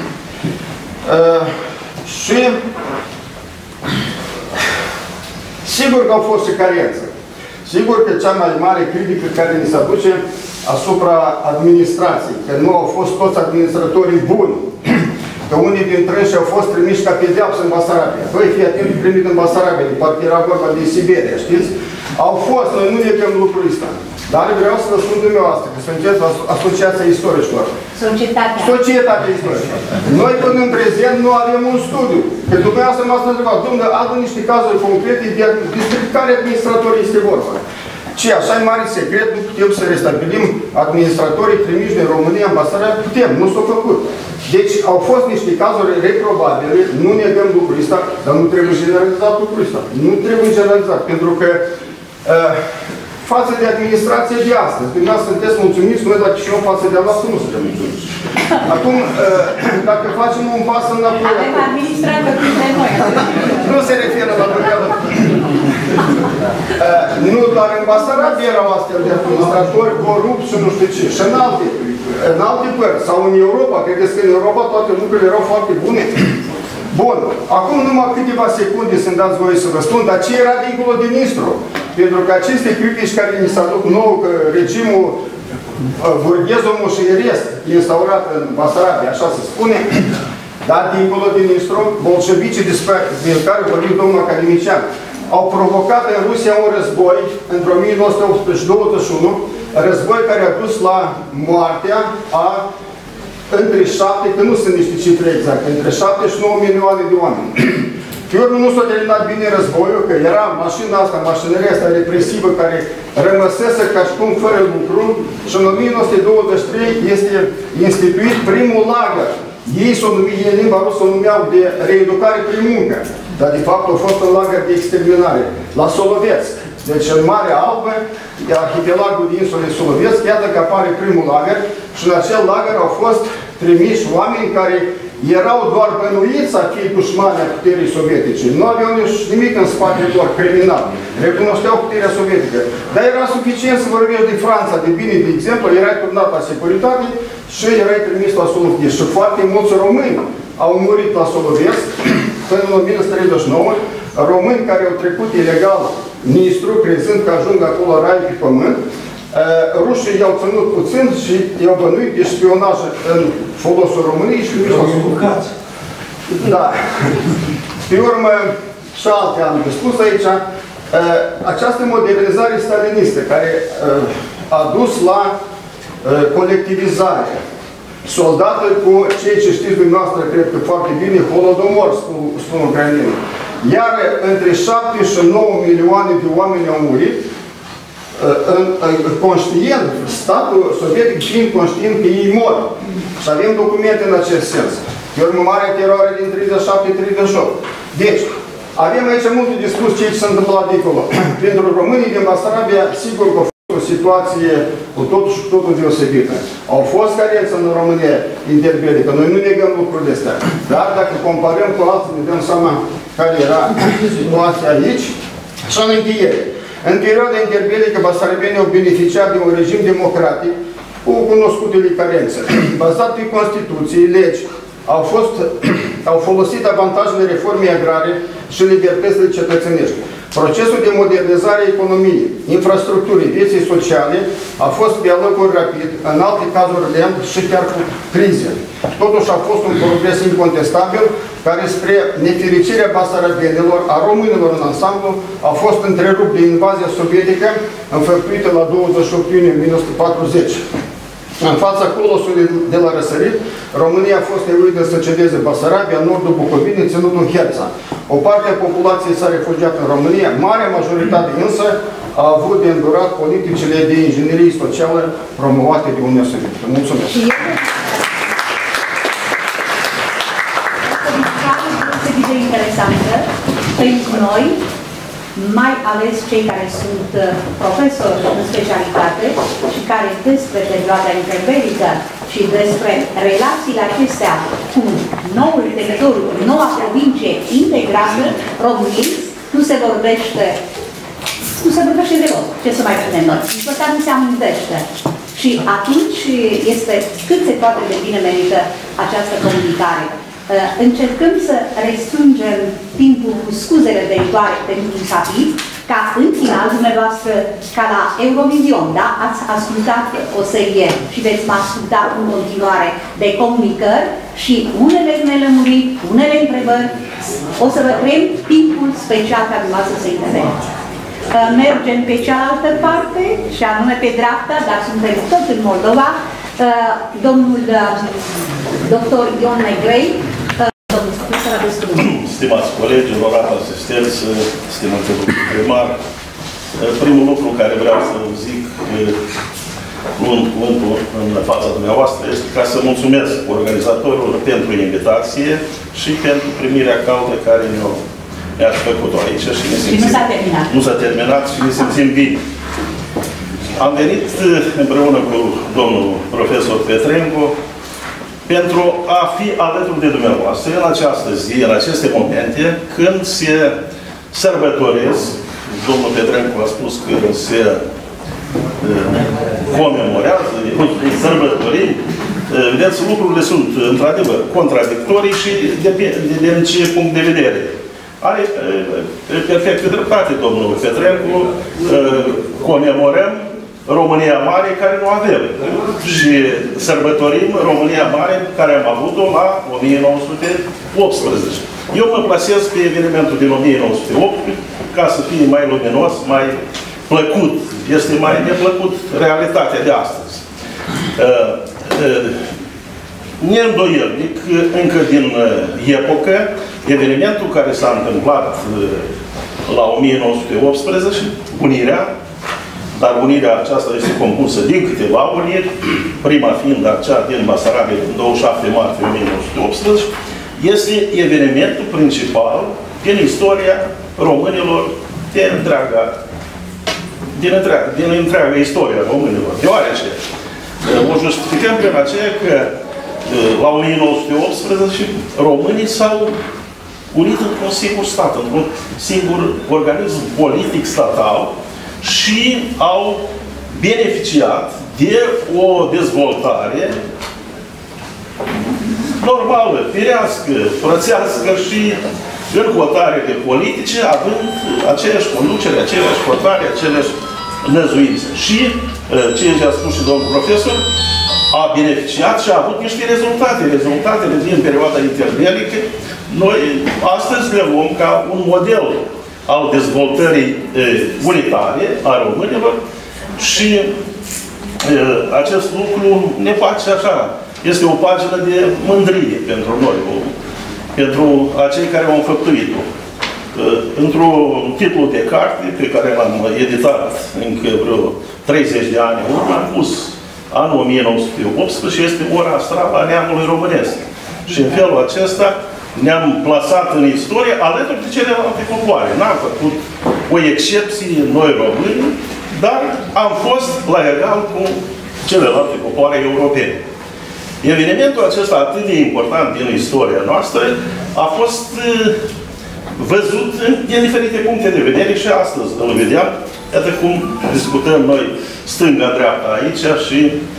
Uh, și sigur că au fost și carențe. Sigur că cea mai mare critică care ni se aduce asupra administrației, că nu au fost toți administratorii buni, că unii dintre ei au fost trimiși ca pedeapsă în Basarabia. Băi, fii atent, primit în Basarabia, de parcă era vorba de Siberia, știți? Au fost, noi nu negăm lucrul ăsta. Dar vreau să vă spun dumneavoastră că sunteți Asociația Istoricilor. Societatea. Societatea Istorică. Noi până în prezent nu avem un studiu. Că dumneavoastră m-ați întrebat, domnule, adă niște cazuri concrete de despre care administrator este vorba. Ce așa e mare secret, nu putem să restabilim administratorii trimiși din România în Basarabia, putem, nu s-au făcut. Deci au fost niște cazuri reprobabile, nu negăm lucrul ăsta, dar nu trebuie generalizat lucrul ăsta. Nu trebuie generalizat, pentru că uh, față de administrație de astăzi, dumneavoastră sunteți mulțumiți, noi dacă și eu față de noastră nu suntem mulțumiți. Acum, uh, dacă facem un pas înapoi... Avem administratori dintre noi. Nu se referă la perioada. Uh, nu doar în Basarabia erau astfel de administratori corupți și nu știu ce. Și în alte, în alte părți, sau în Europa, credeți că în Europa toate lucrurile erau foarte bune? Bun, acum numai câteva secunde să-mi dați voie să vă spun, dar ce era dincolo de Nistru? Pentru că aceste critici care ni s-a duc nou, că regimul burghezul-mușieresc instaurat în Basarabia, așa se spune, dar dincolo de Nistru, bolșevicii despre care vorbim domnul academician, au provocat în Rusia un război între o mie nouă sute optsprezece și douăzeci și unu, război care a dus la moartea a între șapte, că nu sunt niște cifre exacte, între șapte și nouă milioane de oameni. Pe urmă nu s-a terminat bine războiul, că era mașina asta, mașinăria asta represivă care rămăsese ca și cum fără lucru și în o mie nouă sute douăzeci și trei este instituit primul lagăr. Ei s-o numit, ei în limba rusă o numeau de reeducare prin muncă, dar de fapt a fost un lagăr de exterminare, la Solovetsk. Deci în Marea Albă, arhipelagul din insule Solovetsk, iată că apare primul lagăr și în acel lagăr au fost trimiși oameni care erau doar bănuiți a fi dușmani a puterii sovietice. Nu aveau nimic în spate doar criminal. Recunoșteau puterea sovietică. Dar era suficient să vorbești de Franța, de bine, de exemplu, erai turnat la securitate și erai trimis la Soloviesk. Și foarte mulți români au murit la Soloviesk până în o mie nouă sute treizeci și nouă, români care au trecut ilegal Nistru, crezând că ajung acolo rai pe pământ. Rușii i-au ținut puțin și i-au bănuit de spionaj în folosul României și nu s-au scucat. Da. Pe urmă, și alte am spus aici, această modernizare stalinistă care a dus la colectivizare, soldată cu ceea ce știți dumneavoastră, cred că foarte bine, Holodomor, spun ucrainenii. Iar între șapte și nouă milioane de oameni au murit, în, în, conștient, statul sovietic fiind conștient că ei mor. Și avem documente în acest sens. E o mare teroare din treizeci și șapte treizeci și opt. Deci, avem aici multe de spus ce s-a întâmplat dincolo. Pentru românii din Basarabia, sigur că a fost o situație cu totul și cu totul deosebită. Au fost carențe în România interbelică. Noi nu negăm lucrurile astea. Dar dacă comparăm cu alții, ne dăm seama care era situația aici. Și în încheiere. În perioada interbelică, basarabenii au beneficiat de un regim democratic cu cunoscutele carențe. Bazat pe Constituție, legi, au, fost, au folosit avantajele reformei agrare și libertățile cetățenești. Procesul de modernizare a economiei, infrastructurii, vieții sociale a fost pe alocuri rapid, în alte cazuri lent și chiar cu crize. Totuși a fost un progres incontestabil care spre nefericirea basarabenilor, a românilor în ansamblu, a fost întrerupt de invazia sovietică înfăptuită la douăzeci și opt iunie o mie nouă sute patruzeci. În fața colosului de la răsărit, România a fost nevoită să cedeze Basarabia, nordul Bucovinei, ținutul Herța. O parte a populației s-a refugiat în România, marea majoritate însă a avut de îndurat politicile de inginerie socială promovate de Uniunea Sovietică. Mulțumesc! Este interesantă pentru noi, mai ales cei care sunt profesori în specialitate și care despre perioada interbelică și despre relațiile acestea cu noul teritoriu, cu noua provincie integrată, României, nu se vorbește, nu se vorbește deloc. Ce să mai spunem noi? Nici măcar nu se amintește. Și atunci este cât se poate de bine merită această comunicare. Încercăm să restrângem timpul cu scuzele viitoare pentru capit, ca în final, dumneavoastră, ca la Eurovision, da? Ați ascultat o serie și veți mă asculta în continuare de comunicări și unele nelămuriri, unele întrebări, o să vă creăm timpul special ca dumneavoastră să interveniți. mergem pe cealaltă parte, și anume pe dreapta, dar suntem tot în Moldova, domnul doctor Ion Negrei. Domnul profesor, aveți cuvântul. Stimați colegi, onorat asistenți, stimați primar, primul lucru care vreau să zic, luând cuvântul în fața dumneavoastră, este ca să mulțumesc organizatorilor pentru invitație și pentru primirea caldă care ne-ați făcut-o aici. Și, ne simțim, și nu s-a terminat. Nu s-a terminat și ne simțim bine. Am venit împreună cu domnul profesor Petrencu pentru a fi alături de dumneavoastră în această zi, în aceste momente, când se sărbătoresc, domnul Petrencu a spus că se comemorează, sărbătorim. Vedeți, lucrurile sunt, într-adevăr, contradictorii și depinde de în ce punct de vedere. Are perfectă dreptate, domnul Petrencu, comemorăm România Mare care nu avem. Și sărbătorim România Mare care am avut-o la o mie nouă sute optsprezece. Eu mă plasez pe evenimentul din o mie nouă sute optsprezece ca să fie mai luminos, mai plăcut. Este mai neplăcut realitatea de astăzi. Neîndoielnic, încă din epocă, evenimentul care s-a întâmplat la o mie nouă sute optsprezece, unirea, dar unirea aceasta este compusă din câteva uniri, prima fiind cea din Basarabia din douăzeci și șapte martie o mie nouă sute optsprezece, este evenimentul principal din istoria românilor de întreaga, din întreaga, din întreaga istoria românilor. Deoarece o justificăm prin aceea că la o mie nouă sute optsprezece românii s-au unit într-un singur stat, într-un singur organism politic statal și au beneficiat de o dezvoltare normală, firească, frățească și în hotare de politice, având aceeași conducere, aceleași hotare, aceleași năzuințe. Și, ceea ce a spus și domnul profesor, a beneficiat și a avut niște rezultate. Rezultatele din perioada interbelică, noi astăzi le luăm ca un model al dezvoltării e, unitare a românilor și e, acest lucru ne face așa. Este o pagină de mândrie pentru noi, o, pentru acei care au înfăptuit-o. Într-un titlu de carte pe care l-am editat încă vreo treizeci de ani, am pus anul o mie nouă sute optsprezece și este ora astrală a neamului românesc. Și în felul acesta ne-am plasat în istorie alături de celelalte popoare. N-am făcut o excepție noi români, dar am fost la egal cu celelalte popoare europene. Evenimentul acesta atât de important din istoria noastră a fost văzut din diferite puncte de vedere și astăzi îl vedeam. Iată cum discutăm noi stânga-dreapta aici și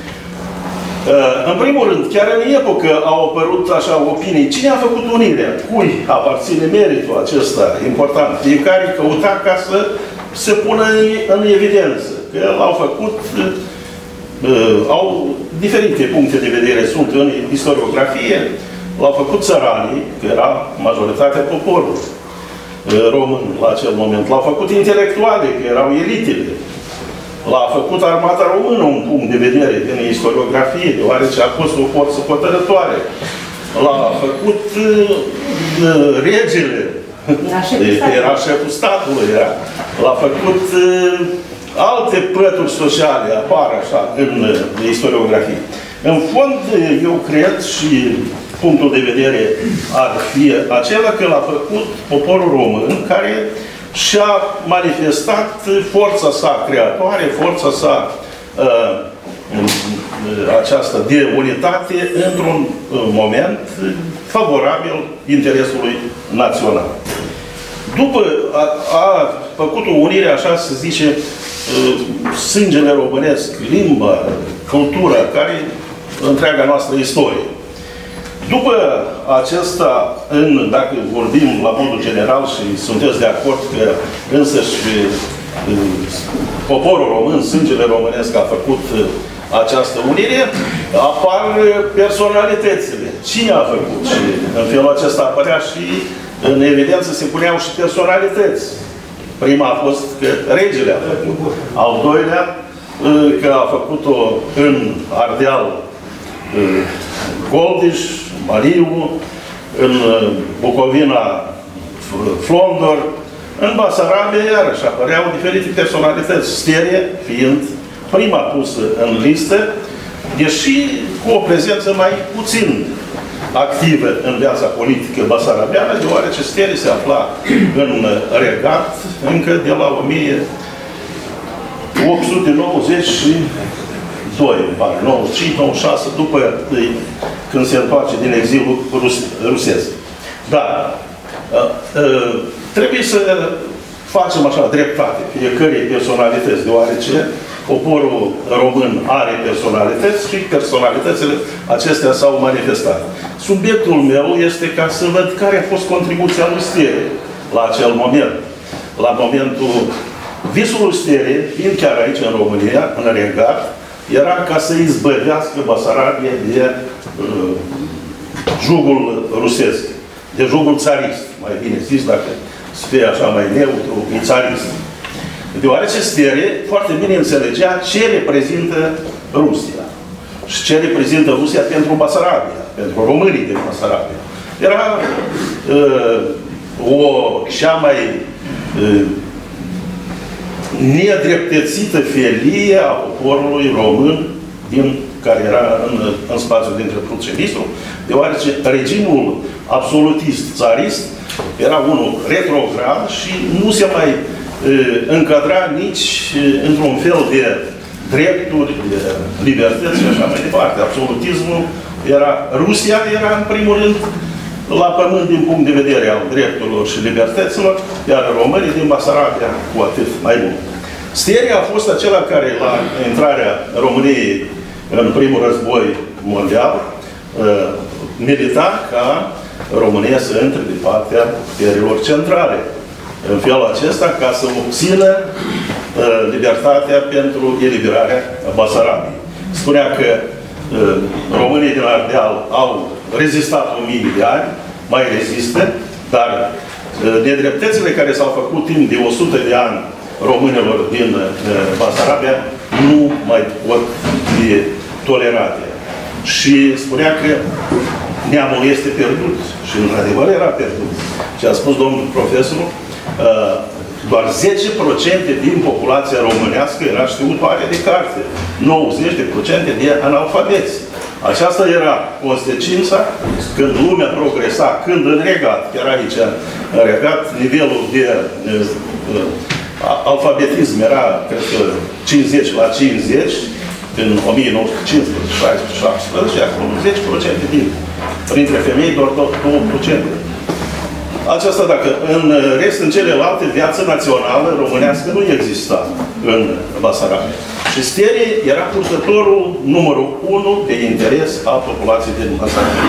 în primul rând, chiar în epocă au apărut așa opinii. Cine a făcut unirea? Cui aparține meritul acesta important? Fiecare căuta ca să se pună în evidență. Că l-au făcut, au diferite puncte de vedere, sunt în istoriografie. L-au făcut țăranii, că era majoritatea poporului român la acel moment. L-au făcut intelectuale, că erau elitele. L-a făcut armata română un punct de vedere din istoriografie, deoarece a fost o forță hotărătoare. L-a făcut uh, regele, era șeful statului, era. L-a făcut uh, alte pături sociale, apar așa, în uh, istoriografie. În fond, eu cred și punctul de vedere ar fi acela că l-a făcut poporul român, care și-a manifestat forța sa creatoare, forța sa uh, aceasta de unitate într-un moment favorabil interesului național. După a, a făcut o unire, așa se zice, uh, sângele românesc, limba, cultura, care întreaga noastră istorie. După acesta, în, dacă vorbim la modul general și sunteți de acord că însăși poporul român, sângele românesc a făcut această unire, apar personalitățile. Cine a făcut? Și în felul acesta apărea și în evidență se puneau și personalități Prima a fost că regele a făcut. Al doilea, că a făcut-o în Ardeal, Goldiș, Mariu, în Bucovina, Flondor, în Basarabia, iarăși, apăreau diferite personalități, Sterie fiind prima pusă în listă, deși cu o prezență mai puțin activă în viața politică basarabeană, deoarece Sterie se afla în regat încă de la o mie opt sute nouăzeci și doi, nouăzeci și cinci nouăzeci și șase, după când se întoarce din exilul rus, rusesc. Dar trebuie să facem așa dreptate fiecărei personalități, deoarece poporul român are personalități și personalitățile acestea s-au manifestat. Subiectul meu este ca să văd care a fost contribuția lui Sterie la acel moment. La momentul visul lui Sterie, fiind chiar aici în România, în regat, era ca să izbăvească Basarabia de uh, jugul rusesc, de jugul țarist, mai bine zis, dacă să fie așa mai neutru, e țarist. Deoarece Sterie foarte bine înțelegea ce reprezintă Rusia și ce reprezintă Rusia pentru Basarabia, pentru românii din Basarabia. Era uh, o cea mai uh, nedreptățită felie a poporului român din care era în, în spațiul dintre Prut și Nistru, deoarece regimul absolutist țarist era unul retrograd și nu se mai uh, încadra nici uh, într-un fel de drepturi, de libertăți și așa mai departe. Absolutismul era, Rusia era în primul rând la pământ din punct de vedere al drepturilor și libertăților, iar românii din Basarabia cu atât mai mult. Sterie a fost acela care, la intrarea României în primul război mondial, milita ca România să intre de partea puterilor centrale. În felul acesta, ca să obțină libertatea pentru eliberarea Basarabiei. Spunea că românii din Ardeal au rezistat o mie de ani, mai rezistă, dar nedreptățile care s-au făcut timp de o sută de ani românilor din Basarabia nu mai pot fi tolerate. Și spunea că neamul este pierdut. Și în adevăr era pierdut. Și a spus domnul profesor, doar zece la sută din populația românească era știutoare de carte. nouăzeci la sută de analfabeți. Aceasta era consecința când lumea progresa, când în regat, chiar aici, în regat, nivelul de uh, alfabetism era, cred că, cincizeci la cincizeci, în o mie nouă sute cincisprezece șaisprezece șaptesprezece, acum zece la sută din. Printre femei, doar două la sută. Aceasta, dacă în rest, în celelalte, viața națională românească nu exista în Basarabia. Și Sterie era purtătorul numărul unu de interes al populației din Basarabia.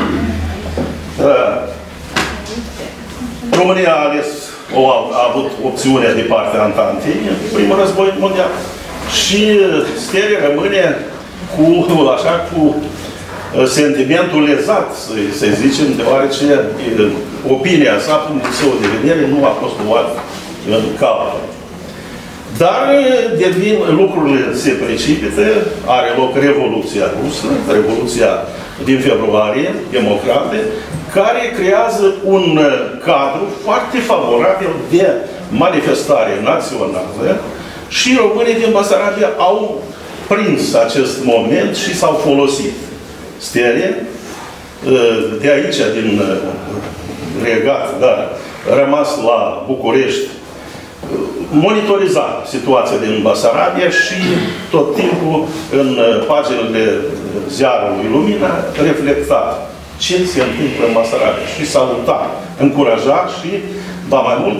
România a ales, o, a avut opțiunea de partea Antantei în primul război mondial. Și Sterie rămâne cu, așa, cu sentimentul lezat, să zicem, deoarece opinia sa, punctul său de vedere, nu a fost luat în calcul. Dar devin, lucrurile se precipită, are loc Revoluția Rusă, Revoluția din februarie, democrate, care creează un cadru foarte favorabil de manifestare națională și românii din Basarabia au prins acest moment și s-au folosit. Sterie, de aici, din regat, dar rămas la București, monitoriza situația din Basarabia și tot timpul în paginile ziarului Lumina reflecta ce se întâmplă în Basarabia și saluta, încuraja și, ba mai mult,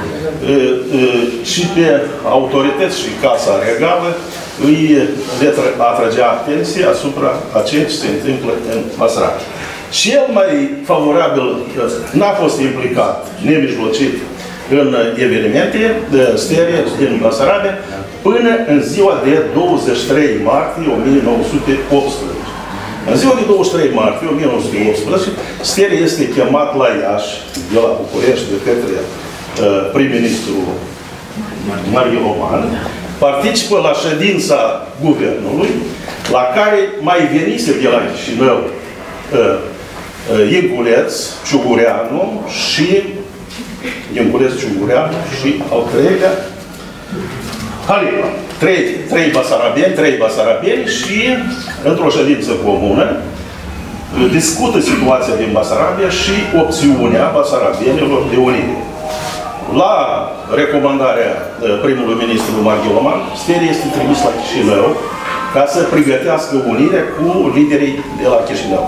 și pe autorități și Casa Regală îi atragea atenție asupra a ceea ce se întâmplă în Basarabia. Cel mai favorabil n-a fost implicat, nemijlocit, în evenimente de Sterie din Basarabia până în ziua de douăzeci și trei martie o mie nouă sute optsprezece. În ziua de douăzeci și trei martie o mie nouă sute optsprezece, Sterie este chemat la Iași, de la București, de către uh, prim-ministru Marghiloman, participă la ședința guvernului, la care mai venise de la Chișinău uh, uh, Inculeț, Ciugureanu și Inculeț, Ciugureanu și al treilea Halipa. Trei, trei basarabeni, trei basarabeni și într-o ședință comună discută situația din Basarabia și opțiunea basarabienilor de unire. La recomandarea primului ministru Marghiloman, Steri este trimis la Chișinău ca să pregătească unirea cu liderii de la Chișinău.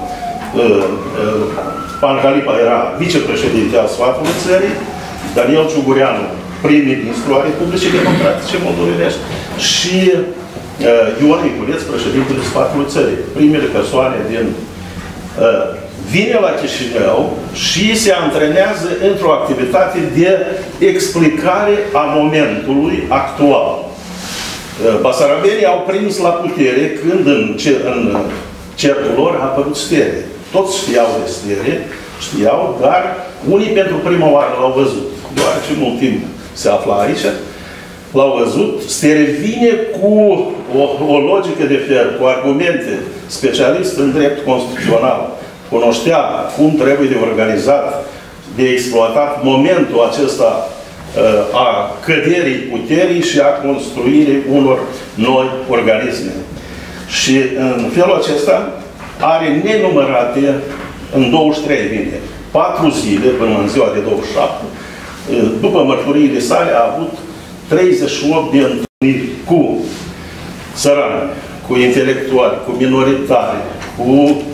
Pan Halipa era vicepreședinte al Sfatului Țării, Daniel Ciugureanu, prim-ministru al Republicii Democratice Moldovenești și Ion Inculeț, președintele Sfatului Țării. Primele persoane din vine la Chișinău și se antrenează într-o activitate de explicare a momentului actual. Basarabenii au prins la putere când în, cer, în cercul lor a apărut Steri. Toți știau de Steri, știau, dar unii pentru prima oară l-au văzut. Deoarece mult timp se afla aici, l-au văzut. Steri vine cu o, o logică de fer, cu argumente, specialist în drept constituțional. Cunoștea cum trebuie de organizat, de exploatat momentul acesta uh, a căderii puterii și a construirii unor noi organisme. Și în felul acesta are nenumărate, în douăzeci și trei vine, patru zile, până în ziua de douăzeci și șapte, uh, după mărturiile sale, a avut treizeci și opt de întâlniri cu țărani, cu intelectuali, cu minoritari, cu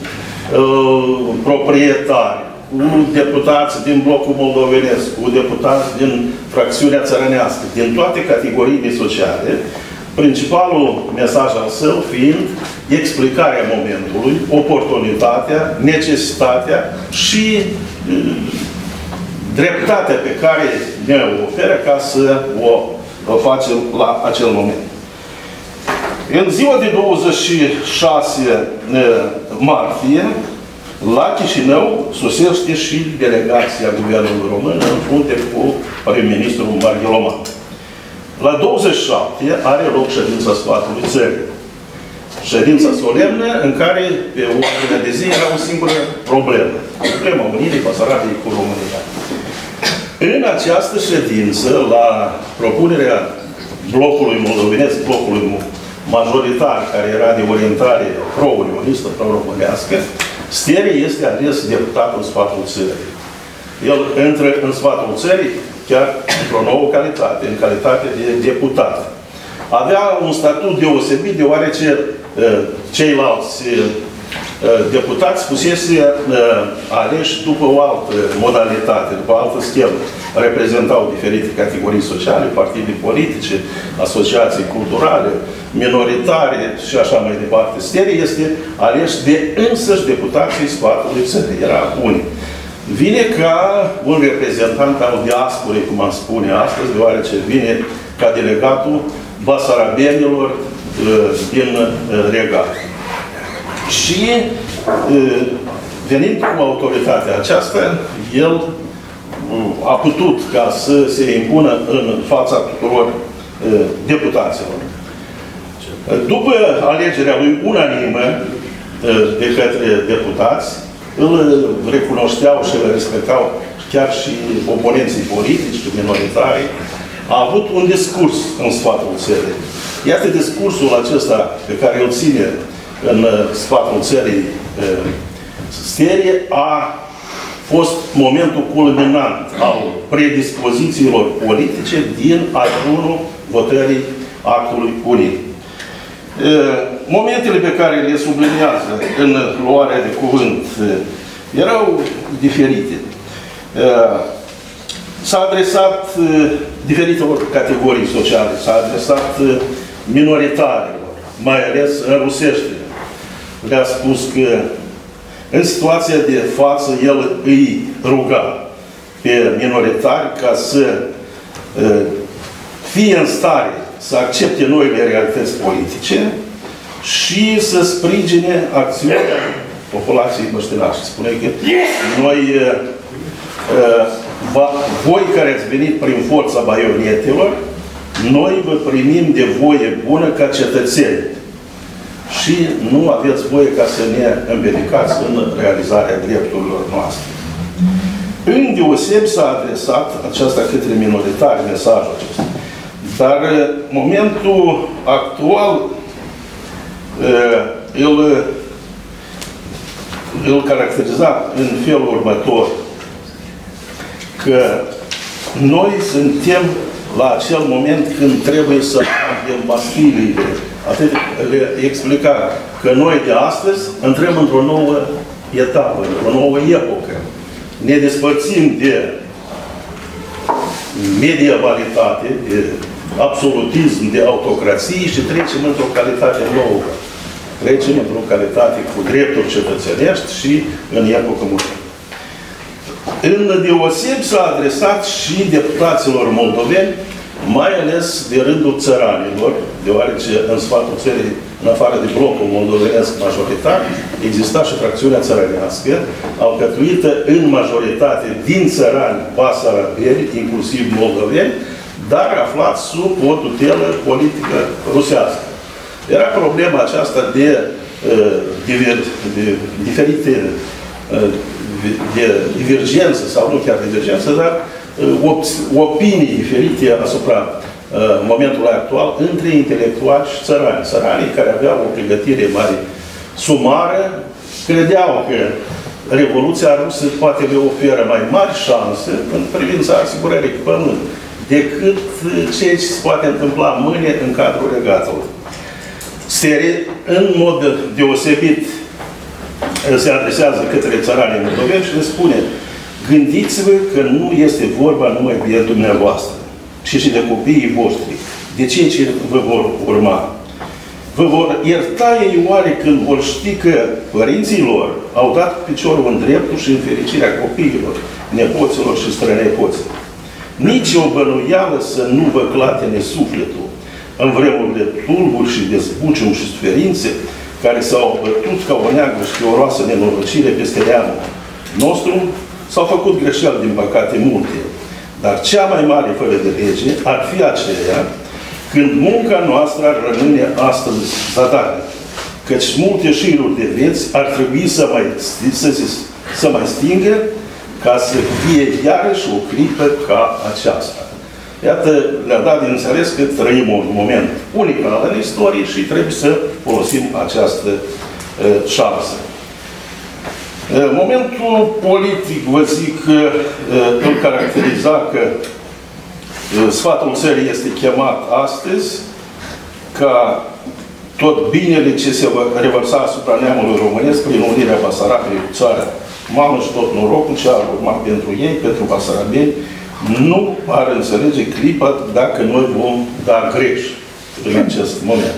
uh, proprietari, cu deputați din blocul moldovenesc, cu deputați din fracțiunea țărănească, din toate categoriile sociale, principalul mesaj al său fiind explicarea momentului, oportunitatea, necesitatea și uh, dreptatea pe care ne oferă ca să o, o facem la acel moment. În ziua de douăzeci și șase martie, la Chișinău sosește și delegația Guvernului Român în frunte cu prim-ministrul Marghiloman. La douăzeci și șapte are loc ședința Sfatului Țării. Ședința solemnă în care pe ordinea de zi era o singură problemă. Problema unirii Basarabiei cu România. În această ședință, la propunerea blocului moldovenesc, blocului majoritar, care era de orientare pro-unionistă, pro-românească, Steri este ales deputat în Sfatul Țării. El intră în Sfatul Țării chiar într-o nouă calitate, în calitate de deputat. Avea un statut deosebit, deoarece uh, ceilalți uh, deputați fusese uh, aleși după o altă modalitate, după o altă schemă. Reprezentau diferite categorii sociale, partide politice, asociații culturale, minoritare și așa mai departe. Steri este ales de însăși deputații Sfatului Țării. Era unic. Vine ca un reprezentant al diasporei, cum am spune astăzi, deoarece vine ca delegatul basarabenilor uh, din uh, regat. Și uh, venind cu autoritatea aceasta, el uh, a putut ca să se impună în fața tuturor uh, deputaților. După alegerea lui unanimă uh, de către deputați, îl recunoșteau și îl respectau chiar și oponenții politici, minoritari. A avut un discurs în Sfatul Țării. Iată discursul acesta pe care îl ține în Sfatul Țării Steri a fost momentul culminant al predispozițiilor politice din ajunul votării actului unic. Momentele pe care le subliniază în luarea de cuvânt erau diferite. S-a adresat diferitelor categorii sociale, s-a adresat minoritarilor, mai ales în rusește. Le-a spus că în situația de față el îi ruga pe minoritari ca să fie în stare să accepte noile realități politice și să sprijine acțiunea populației băștinașe. Spune că noi, voi care ați venit prin forța baionetelor, noi vă primim de voie bună ca cetățeni și nu aveți voie ca să ne împiedicați în realizarea drepturilor noastre. Îndeosebi s-a adresat aceasta către minoritari, mesajul acesta. Dar momentul actual îl, îl caracteriza în felul următor, că noi suntem la acel moment când trebuie să avem bastiliile. Atât le explica că noi de astăzi intrăm într-o nouă etapă, într-o nouă epocă. Ne despărțim de medievalitate, de absolutism, de autocrație și trecem într-o calitate nouă. Trecem într-o calitate cu drepturi cetățenești și în epocă modernă. În deoseb s-a adresat și deputaților moldoveni, mai ales de rândul țăranilor, deoarece în sfatul țării, în afară de blocul moldovenesc majoritar, exista și fracțiunea țărănească, alcătuită în majoritate din țărani basarabeni, inclusiv moldoveni, dar aflați sub o tutelă politică rusească. Era problema aceasta de, de, de diferite de divergență, sau nu chiar divergență, dar opinii diferite asupra momentului actual între intelectuali și țărani. Țăranii care aveau o pregătire mai sumară, credeau că Revoluția Rusă poate le oferă mai mari șanse în privința asigurării cu pământ decât ceea ce se poate întâmpla mâine în cadrul regatului. Serie, în mod deosebit, se adresează către țăranii moldoveni și le spune: gândiți-vă că nu este vorba numai de dumneavoastră, ci și de copiii voștri, de cei ce vă vor urma. Vă vor ierta ei oare când vor ști că părinții lor au dat piciorul în dreptul și în fericirea copiilor, nepoților și strănepoților. Nici o bănuială să nu vă clatene sufletul în vremuri de tulburi și de zbucium și suferințe care s-au bătut ca o neagră și o roasă nenorocire peste neamul nostru. S-au făcut greșeli, din păcate, multe. Dar cea mai mare fără de lege ar fi aceea când munca noastră ar rămâne astăzi zadarnică. Căci multe șiruri de vieți ar trebui să mai, să, să mai stingă ca să fie iarăși o clipă ca aceasta. Iată, le-a dat de înțeles că trăim un moment unic în istorie și trebuie să folosim această uh, șansă. Momentul politic, vă zic, îl caracteriza că sfatul țării este chemat astăzi ca tot binele ce se va revărsa asupra neamului românesc prin unirea Basarabiei cu țara mamă și tot norocul ce ar urma pentru ei, pentru basarabeni, nu ar înțelege clipa dacă noi vom da greș în acest moment.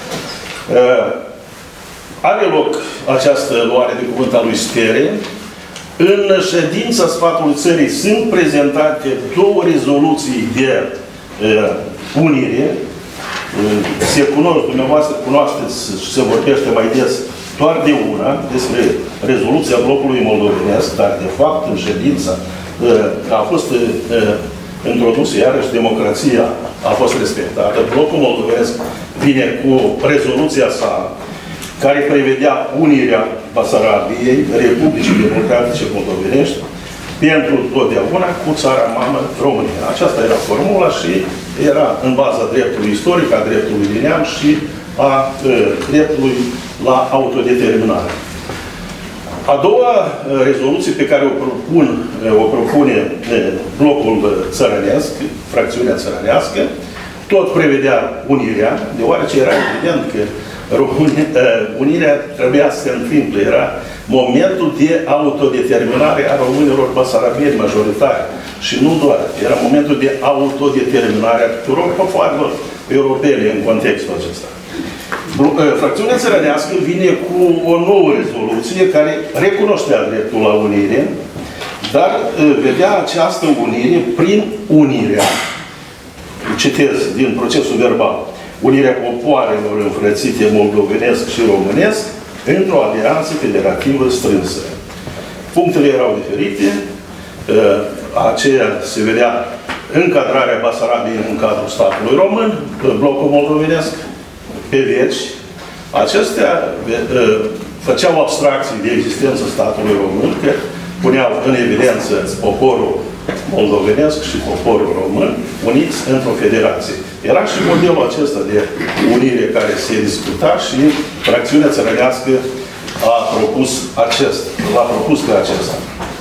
Are loc această luare de cuvânt a lui Stere. În ședința sfatului țării sunt prezentate două rezoluții de uh, unire. Uh, se cunosc, dumneavoastră cunoașteți și se vorbește mai des doar de una, despre rezoluția blocului moldovenesc, dar de fapt în ședința uh, a fost uh, introdusă iarăși democrația, a fost respectată. Blocul moldovenesc vine cu rezoluția sa care prevedea unirea Basarabiei, Republicii Democratice Moldovenești, pentru totdeauna cu țara mamă România. Aceasta era formula și era în baza dreptului istoric, a dreptului de neam și a e, dreptului la autodeterminare. A doua e, rezoluție pe care o, propun, e, o propune e, blocul țărănesc, fracțiunea țărănească, tot prevedea unirea, deoarece era evident că unirea trebuia să se întâmple. Era momentul de autodeterminare a românilor basarabieni majoritari. Și nu doar. Era momentul de autodeterminare a tuturor popoarelor europene în contextul acesta. Fracțiunea țărănească vine cu o nouă rezoluție care recunoștea dreptul la unire, dar vedea această unire prin unirea. Citez din procesul verbal. Unirea popoarelor înfrățite moldovenesc și românesc într-o alianță federativă strânsă. Punctele erau diferite, aceea se vedea încadrarea Basarabiei în cadrul statului român, blocul moldovenesc, pe veci. Acestea făceau abstracții de existență statului român, că puneau în evidență poporul moldovenesc și poporul român uniți într-o federație. Era și modelul acesta de unire care se discuta și fracțiunea țărănească a propus acest, l-a propus pe acesta.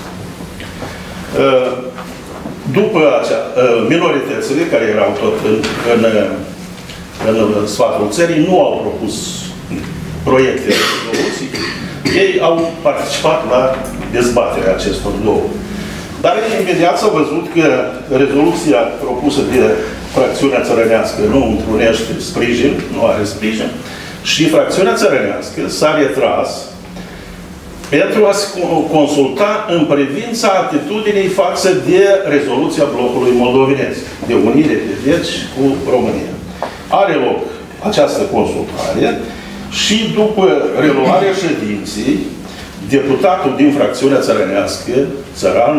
După acea, minoritățile care erau tot în, în, în sfatul țării nu au propus proiecte de rezoluții. Ei au participat la dezbaterea acestor două. Dar imediat s-a văzut că rezoluția propusă de fracțiunea țărănească nu întrunește sprijin, nu are sprijin, și fracțiunea țărănească s-a retras pentru a se consulta în privința atitudinii față de rezoluția blocului moldovenesc, de unire de veci cu România. Are loc această consultare și după reluarea ședinței, deputatul din fracțiunea țărănească, țăran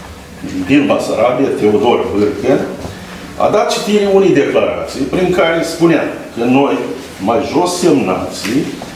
din Basarabia, Teodor Vârcă, a dat citire unei declarații prin care spunea că noi, mai jos semnații,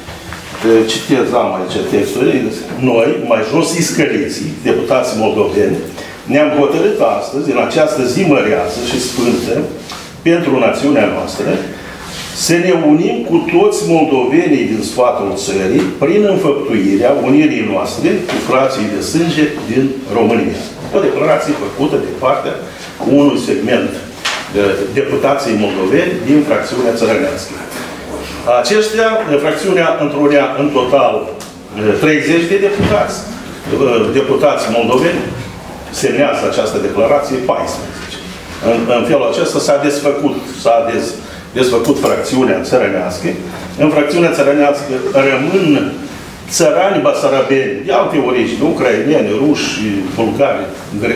citez am aici textul, noi, mai jos iscăriții, deputații moldoveni, ne-am hotărât astăzi, în această zi măreață și sfântă, pentru națiunea noastră, să ne unim cu toți moldovenii din sfatul țării prin înfăptuirea unirii noastre cu frații de sânge din România. O declarație făcută de partea unui segment de deputații moldoveni din fracțiunea țărănească. Aceștia, fracțiunea întrunea în total treizeci de deputați, deputați moldoveni, semnează această declarație paisprezece. În, în felul acesta s-a desfăcut, s-a des, desfăcut fracțiunea țărănească. În fracțiunea țărănească rămân țărani basarabeni de alte origini, ucraineni, ruși, bulgari gre,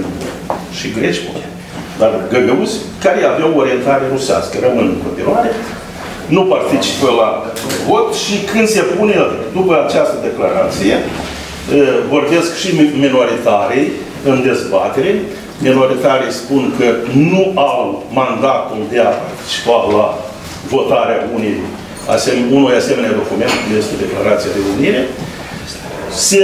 și greci, dar găgăuzi, care aveau orientare rusească, rămân în continuare, nu participă la vot și când se pune, după această declarație, vorbesc și minoritarii în dezbatere. Minoritarii spun că nu au mandatul de a participa la votarea unui, asem unui asemenea document, este declarația de unire. Se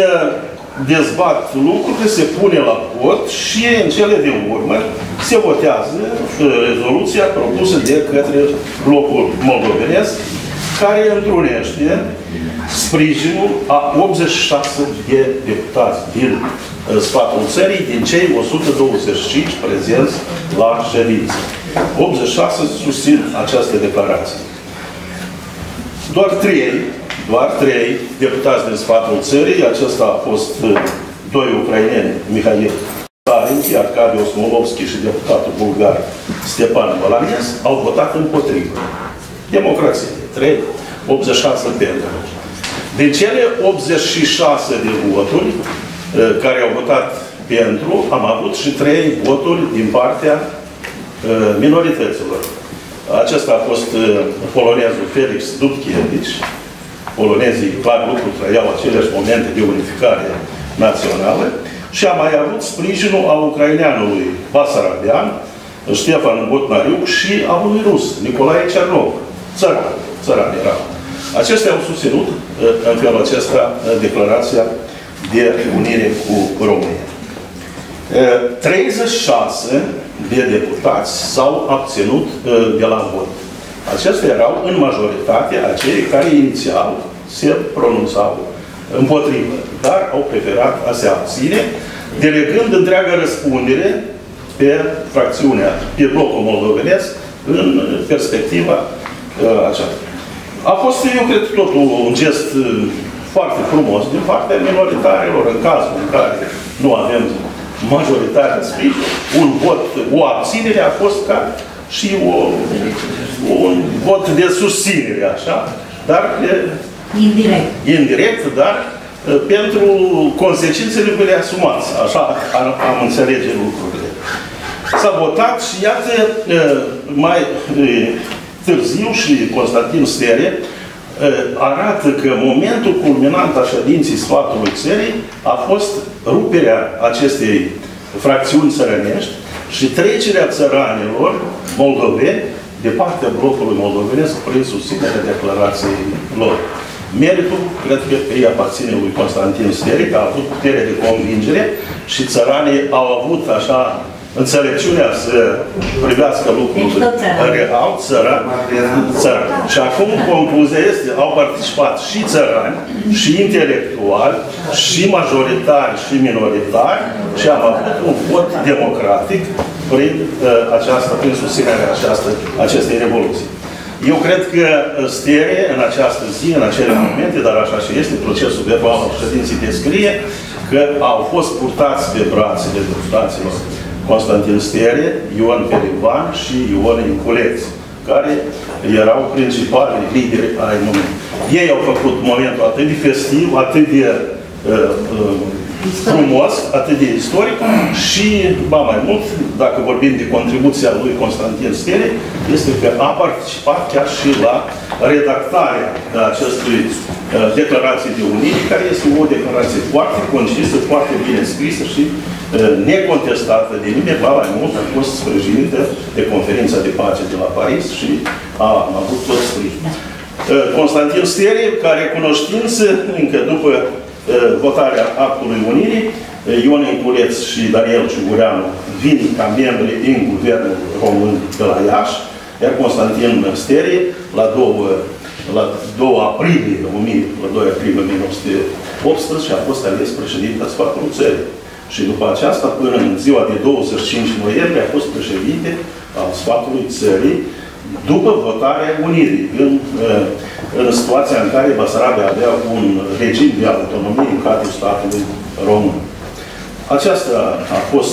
dezbat lucruri, se pune la vot și în cele din urmă se votează rezoluția propusă de către blocul moldovenesc, care întrunește sprijinul a optzeci și șase de deputați din sfatul țării, din cei o sută douăzeci și cinci prezenți la ședință. optzeci și șase susțin această declarație. Doar trei, doar trei deputați din sfatul țării, acesta a fost doi ucraineni, Mihail Tarinchi, Arcadiu Smolovski și deputatul bulgar Stepan Balanes, au votat împotrivă. Democrație. trei, optzeci și șase pentru. Din cele optzeci și șase de voturi care au votat pentru, am avut și trei voturi din partea minorităților. Acesta a fost polonezul Felix Dubkiewicz. Polonezii, clar lucru, trăiau aceleași momente de unificare națională. Și a mai avut sprijinul a ucraineanului basarabian, Ștefan Botnariuc, și a unui rus, Nicolae Cernov. Țăran, țăran era. Acestea au susținut în felul acesta declarația de unire cu România. treizeci și șase de deputați s-au abținut de la vot. Acestea erau în majoritate acei care inițial se pronunțau împotrivă, dar au preferat a se abține, delegând întreaga răspundere pe fracțiunea, pe blocul moldovenesc, în perspectiva uh, aceasta. A fost, eu cred, totul un gest foarte frumos din partea minoritarilor, în cazul în care nu avem majoritatea sprijin, un vot, o abținere a fost ca și o, un vot de susținere, așa, dar indirect. Indirect, dar pentru consecințele pe le asumați. Așa am, am înțelege lucrurile. S-a votat și iată, mai târziu și Constantin Stere arată că momentul culminant a ședinței sfatului țării a fost ruperea acestei fracțiuni țărănești și trecerea țăranilor moldoveni de partea blocului moldovenesc prin susținerea declarației lor. Meritul, cred că îi aparține lui Constantin Stere, că a avut putere de convingere și țăranii au avut așa înțelepciunea să privească lucrurile real, țărani, țărani. Și acum concluzia este, au participat și țărani, și intelectuali, și majoritari, și minoritari, și am avut un vot democratic prin uh, această, prin susținerea această, acestei revoluții. Eu cred că Stere, în această zi, în acele momente, dar așa și este, procesul verbal al ședinței descrie că au fost purtați pe brațele deputaților Constantin Stere, Ion Perivan și Ion Inculeț, care erau principalii lideri ai momentului. Ei au făcut momentul atât de festiv, atât de uh, uh, frumos, atât de istoric și, ba mai mult, dacă vorbim de contribuția lui Constantin Stere, este că a participat chiar și la redactarea acestui uh, declarație de unire, care este o declarație foarte concisă, foarte bine scrisă și uh, necontestată de nimeni, ba mai mult a fost sprijinită de conferința de pace de la Paris și a, a avut tot sprijin. Uh, Constantin Stere, care cunoștință, încă după votarea actului unirii, Ion Inculeț și Daniel Ciugureanu vin ca membri din guvernul român de la Iași, iar Constantin Stere, la doi aprilie o mie nouă sute optsprezece, a fost ales președinte al sfatului țării. Și după aceasta, până în ziua de douăzeci și cinci noiembrie, a fost președinte al sfatului țării, după votarea unirii, în, în situația în care Basarabia avea un regim de autonomie în cadrul statului român. Aceasta a fost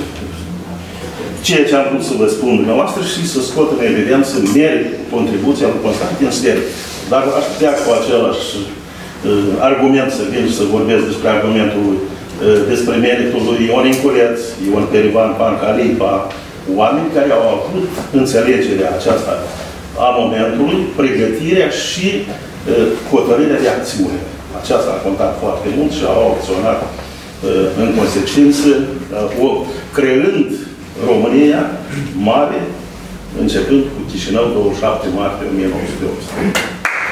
ceea ce am vrut să vă spun dumneavoastră și să scot în evidență meritul, contribuția lui Constantin Stere. Dar aș putea cu același uh, argument să vin să vorbesc despre argumentul lui, uh, despre meritul lui Ion Inculeț, Ion Perivan Pancalipa, oameni care au avut înțelegerea aceasta a momentului, pregătirea și uh, hotărârea de acțiune. Aceasta a contat foarte mult și au acționat uh, în consecință, uh, o, creând România mare, începând cu Chișinău, douăzeci și șapte martie o mie nouă sute optsprezece.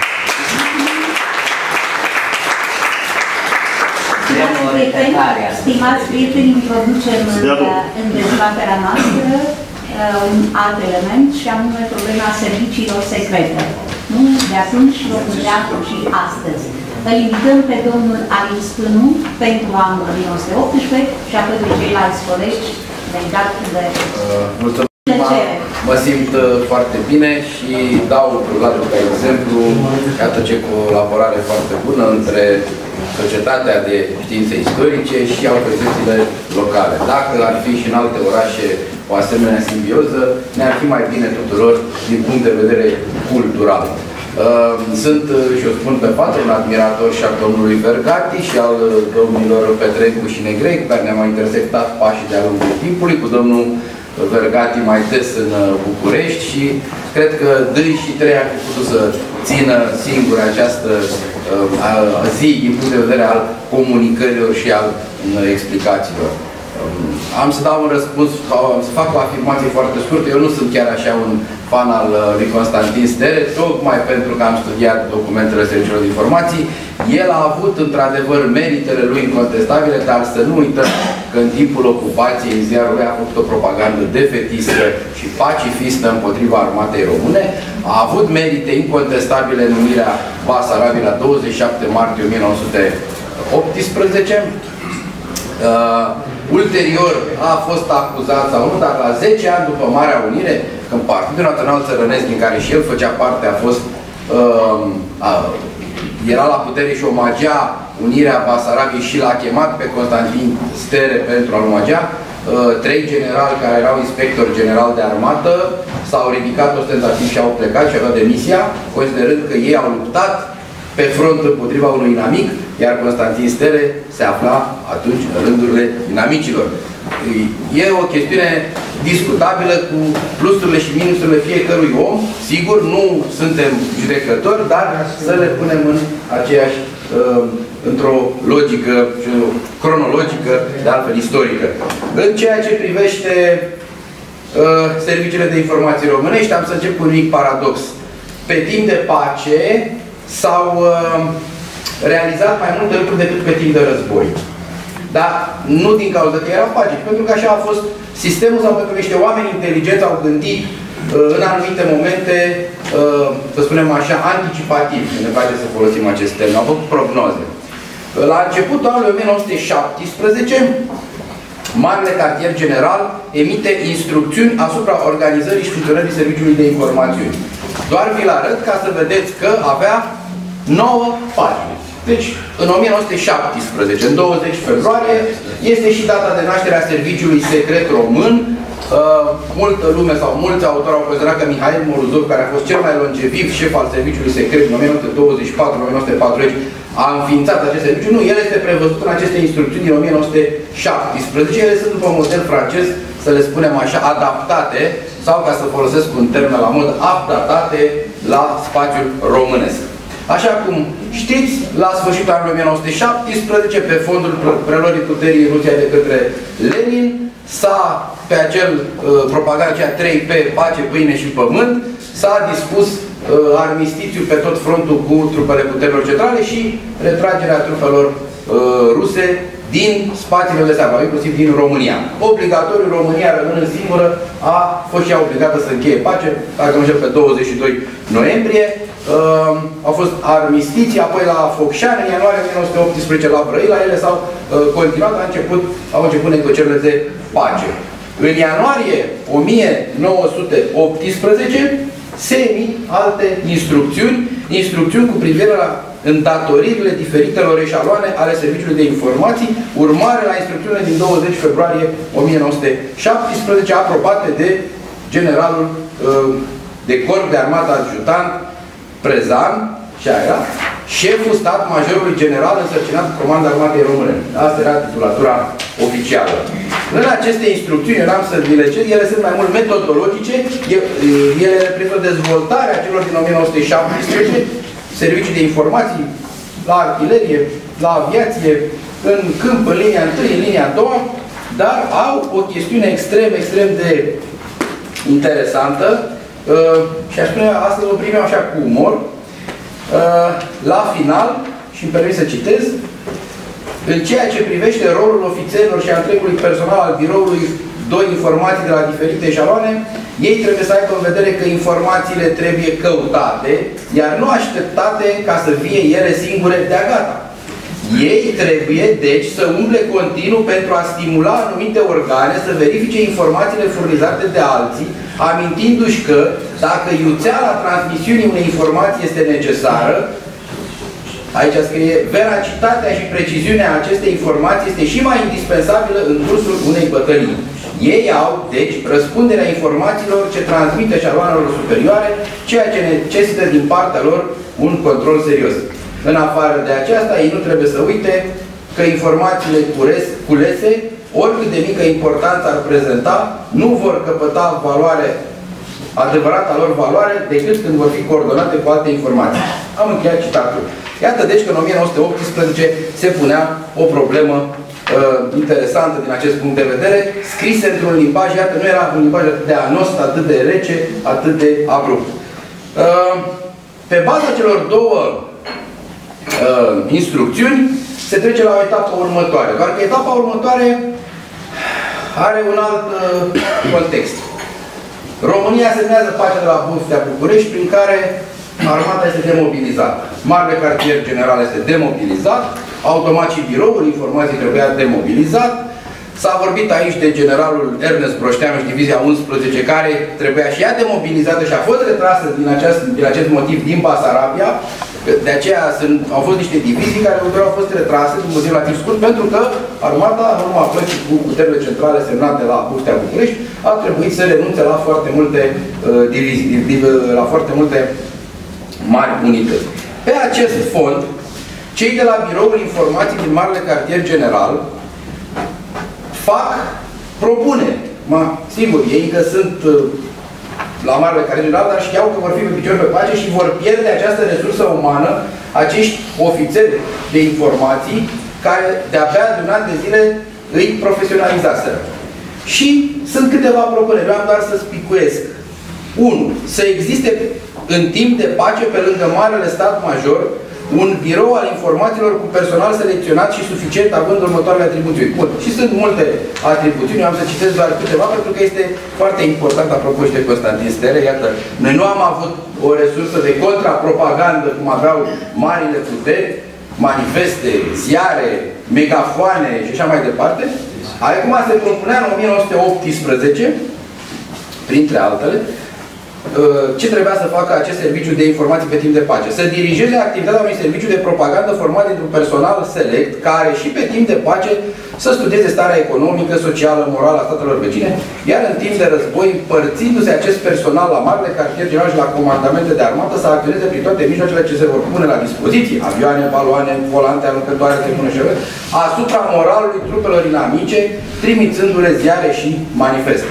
Stimați prieteni, introducem în dezbaterea noastră un alt element, și anume problema serviciilor secrete. Nu? De atunci vom vedea și astăzi. Îl invităm pe domnul Alin Spânu pentru anul o mie nouă sute optsprezece și apoi pe ceilalți colegi legat de... Mulțumesc! Mă simt foarte bine și dau la ca exemplu, iată ce colaborare foarte bună între Societatea de Științe Istorice și autoritățile locale. Dacă ar fi și în alte orașe o asemenea simbioză, ne-ar fi mai bine tuturor din punct de vedere cultural. Sunt, și o spun pe față, un admirator și al domnului Vergati și al domnilor Petrencu și Negrei, care ne-au intersectat pașii de-a lungul timpului, cu domnul Vergati mai des în București și cred că doi și trei ar fi putut să țină singur această uh, zi din punct de vedere al comunicărilor și al uh, explicațiilor. Um, am să dau un răspuns, am să fac o afirmație foarte scurtă. Eu nu sunt chiar așa un fan al uh, lui Constantin Stere, tocmai pentru că am studiat documentele serviciilor de informații. El a avut într-adevăr meritele lui incontestabile, dar să nu uităm că în timpul ocupației în ziarul lui a făcut o propagandă defetistă și pacifistă împotriva armatei române. A avut merite incontestabile în numirea Basarabiei la douăzeci și șapte martie o mie nouă sute optsprezece. Uh, ulterior a fost acuzat sau nu, dar la zece ani după Marea Unire, când Partidul Național Țărănesc, din care și el făcea parte, a fost uh, a, era la putere și omagea unirea Basarabiei și l-a chemat pe Constantin Stere pentru a-l omagea. Uh, trei generali care erau inspectori general de armată s-au ridicat ostentativ și au plecat și aveau demisia, considerând că ei au luptat pe front împotriva unui inamic, iar Constantin Stere se afla atunci în rândurile inamicilor. E o chestiune discutabilă cu plusurile și minusurile fiecărui om. Sigur, nu suntem judecători, dar să le punem în aceeași, uh, într-o logică cronologică, de altfel istorică. În ceea ce privește serviciile de informații românești. Am să încep cu un mic paradox. Pe timp de pace s-au realizat mai multe lucruri decât pe timp de război. Dar nu din cauza că era pace, pentru că așa a fost sistemul sau pentru că niște oameni inteligenți au gândit în anumite momente, să spunem așa, anticipativ, când ne place să folosim acest termen, au făcut prognoze. La începutul anului o mie nouă sute șaptesprezece, Marele Cartier General emite instrucțiuni asupra organizării și funcționării Serviciului de Informațiuni. Doar vi-l arăt ca să vedeți că avea nouă pagini. Deci, în o mie nouă sute șaptesprezece, în douăzeci februarie, este și data de naștere a Serviciului Secret Român. Uh, multă lume sau mulți autori au considerat că Mihail Morozov, care a fost cel mai longeviv șef al Serviciului Secret în o mie nouă sute douăzeci și patru - o mie nouă sute patruzeci, a înființat acest serviciu. Nu, el este prevăzut în aceste instrucțiuni din o mie nouă sute șaptesprezece. Ele sunt după model francez, să le spunem așa, adaptate, sau ca să folosesc un termen la mod, updatate la spațiul românesc. Așa cum știți, la sfârșitul anului o mie nouă sute șaptesprezece, pe fondul preluării puterii în Rusia de către Lenin, s-a, pe acel uh, propaganda aceea trei P, pace, pâine și pământ, s-a dispus uh, armistițiu pe tot frontul cu trupele puterilor centrale și retragerea trupelor uh, ruse din spațiile de seama, inclusiv din România. Obligatoriu, România rămânând singură, a fost și ea obligată să încheie pace, dacă nu știu, pe douăzeci și doi noiembrie. Uh, au fost armistiții, apoi la Focșani, în ianuarie o mie nouă sute optsprezece la Brăila, ele s-au uh, continuat, a început, au început negocierile de pace. În ianuarie o mie nouă sute optsprezece se emit alte instrucțiuni, instrucțiuni cu privire la îndatoririle diferitelor eșaloane ale Serviciului de Informații, urmare la instrucțiunile din douăzeci februarie o mie nouă sute șaptesprezece, aprobate de generalul uh, de corp de armată adjutant Prezan, și aia, șeful stat majorului general însărcinat cu comanda armatei române. Asta era titulatura oficială. În aceste instrucțiuni, eram să vi le cer, ele sunt mai mult metodologice, ele reprezintă dezvoltarea celor din o mie nouă sute șaptesprezece, servicii de informații, la artilerie, la aviație, în câmp, în linia întâi, în linia a doua, dar au o chestiune extrem, extrem de interesantă. Uh, și aș spune, astăzi o primim așa cu umor. Uh, la final, și îmi permit să citez, în ceea ce privește rolul ofițerilor și a întregului personal al biroului, doi informații de la diferite eșaloane, ei trebuie să aibă în vedere că informațiile trebuie căutate, iar nu așteptate ca să fie ele singure de-a gata. Ei trebuie, deci, să umble continuu pentru a stimula anumite organe să verifice informațiile furnizate de alții, amintindu-și că, dacă iuțeala transmisiunii unei informații este necesară, aici scrie, veracitatea și preciziunea acestei informații este și mai indispensabilă în cursul unei bătălii. Ei au, deci, răspunderea informațiilor ce transmite eșaloanelor superioare, ceea ce necesită din partea lor un control serios. În afară de aceasta, ei nu trebuie să uite că informațiile culese, oricât de mică importanță ar prezenta, nu vor căpăta valoare, adevărata lor valoare, decât când vor fi coordonate cu alte informații. Am încheiat citatul. Iată deci că în o mie nouă sute optsprezece se punea o problemă uh, interesantă din acest punct de vedere, scrisă într-un limbaj, iată, nu era un limbaj atât de anost, atât de rece, atât de abrupt. Uh, pe baza celor două uh, instrucțiuni, se trece la o etapă următoare. Doar că etapa următoare are un alt uh, context. România semnează pacea de la Buftea București, prin care armata este demobilizată. Marele Cartier General este demobilizat, automat și biroul informației trebuia demobilizat. S-a vorbit aici de generalul Ernest Broșteanu și Divizia unsprezece, care trebuia și ea demobilizată și a fost retrasă din acest, din acest motiv din Basarabia. De aceea sunt, au fost niște divizii care au fost retrase din motiv la timp scurt, pentru că armata, în urma plăcii cu puterile centrale semnate la Buftea București, a trebuit să renunțe la foarte multe uh, divizii, div, la foarte multe mari unități. Pe acest fond, cei de la Biroul Informației din Marele Cartier General fac propuneri. Ma, sigur, ei încă sunt uh, la Marele Cartier General, dar știau că vor fi pe picior pe pace și vor pierde această resursă umană, acești ofițeri de informații, care de-abia de un an de zile îi profesionalizaseră. Și sunt câteva propuneri, eu am doar să spicuiesc. unu. Să existe în timp de pace, pe lângă Marele Stat Major, un birou al informațiilor cu personal selecționat și suficient, având următoarele atribuții. Bun. Și sunt multe atribuții, eu am să citesc doar câteva, pentru că este foarte important, apropo și de Constantin Stere. Iată, noi nu am avut o resursă de contrapropagandă, cum aveau marile puteri, manifeste, ziare, megafoane și așa mai departe. Acum se propunea în o mie nouă sute optsprezece, printre altele, ce trebuia să facă acest serviciu de informații pe timp de pace? Să dirigeze activitatea unui serviciu de propagandă format dintr-un personal select, care și pe timp de pace să studieze starea economică, socială, morală a statelor vecine, iar în timp de război, împărțindu-se acest personal la marele cartier general și la comandamente de armată, să acționeze prin toate mijloacele ce se vor pune la dispoziție, avioane, baloane, volante, aruncătoare, tribune și asupra moralului trupelor inamice, trimițându-le ziare și manifeste.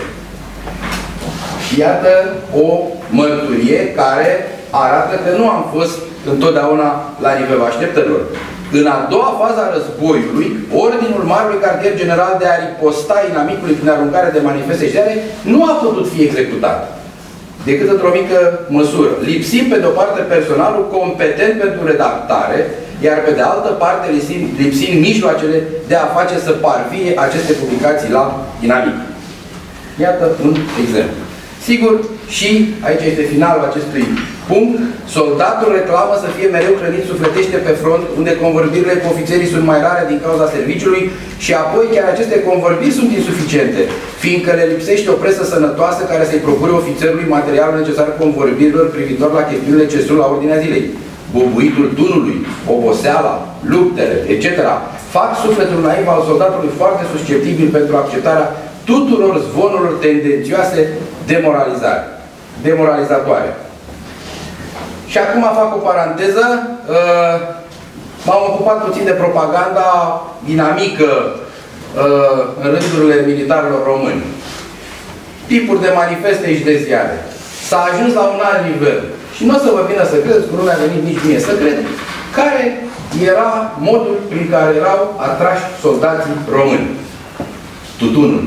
Și iată o mărturie care arată că nu am fost întotdeauna la nivelul așteptărilor. În a doua fază a războiului, ordinul Marelui Cartier General de a riposta inamicului prin aruncare de manifeste și ziare nu a putut fi executat, decât într-o mică măsură, lipsind pe de-o parte personalul competent pentru redactare, iar pe de altă parte lipsind, lipsind mijloacele de a face să parvie aceste publicații la inamic. Iată un exemplu. Sigur, și aici este finalul acestui punct, soldatul reclamă să fie mereu hrănit sufletește pe front, unde convorbirile cu ofițerii sunt mai rare din cauza serviciului și apoi chiar aceste convorbiri sunt insuficiente, fiindcă le lipsește o presă sănătoasă care să-i procure ofițerului materialul necesar convorbirilor privitor la chestiunile ce sunt la ordinea zilei. Bubuitul tunului, oboseala, luptele, et cetera fac sufletul naiv al soldatului foarte susceptibil pentru acceptarea tuturor zvonurilor tendențioase demoralizare, demoralizatoare. Și acum fac o paranteză. M-am ocupat puțin de propaganda dinamică în rândurile militarilor români. Tipuri de manifeste și de ziare. S-a ajuns la un alt nivel. Și nu o să vă vină să credeți, că nu mi-a venit nici mie să cred, care era modul prin care erau atrași soldații români. Tutunul.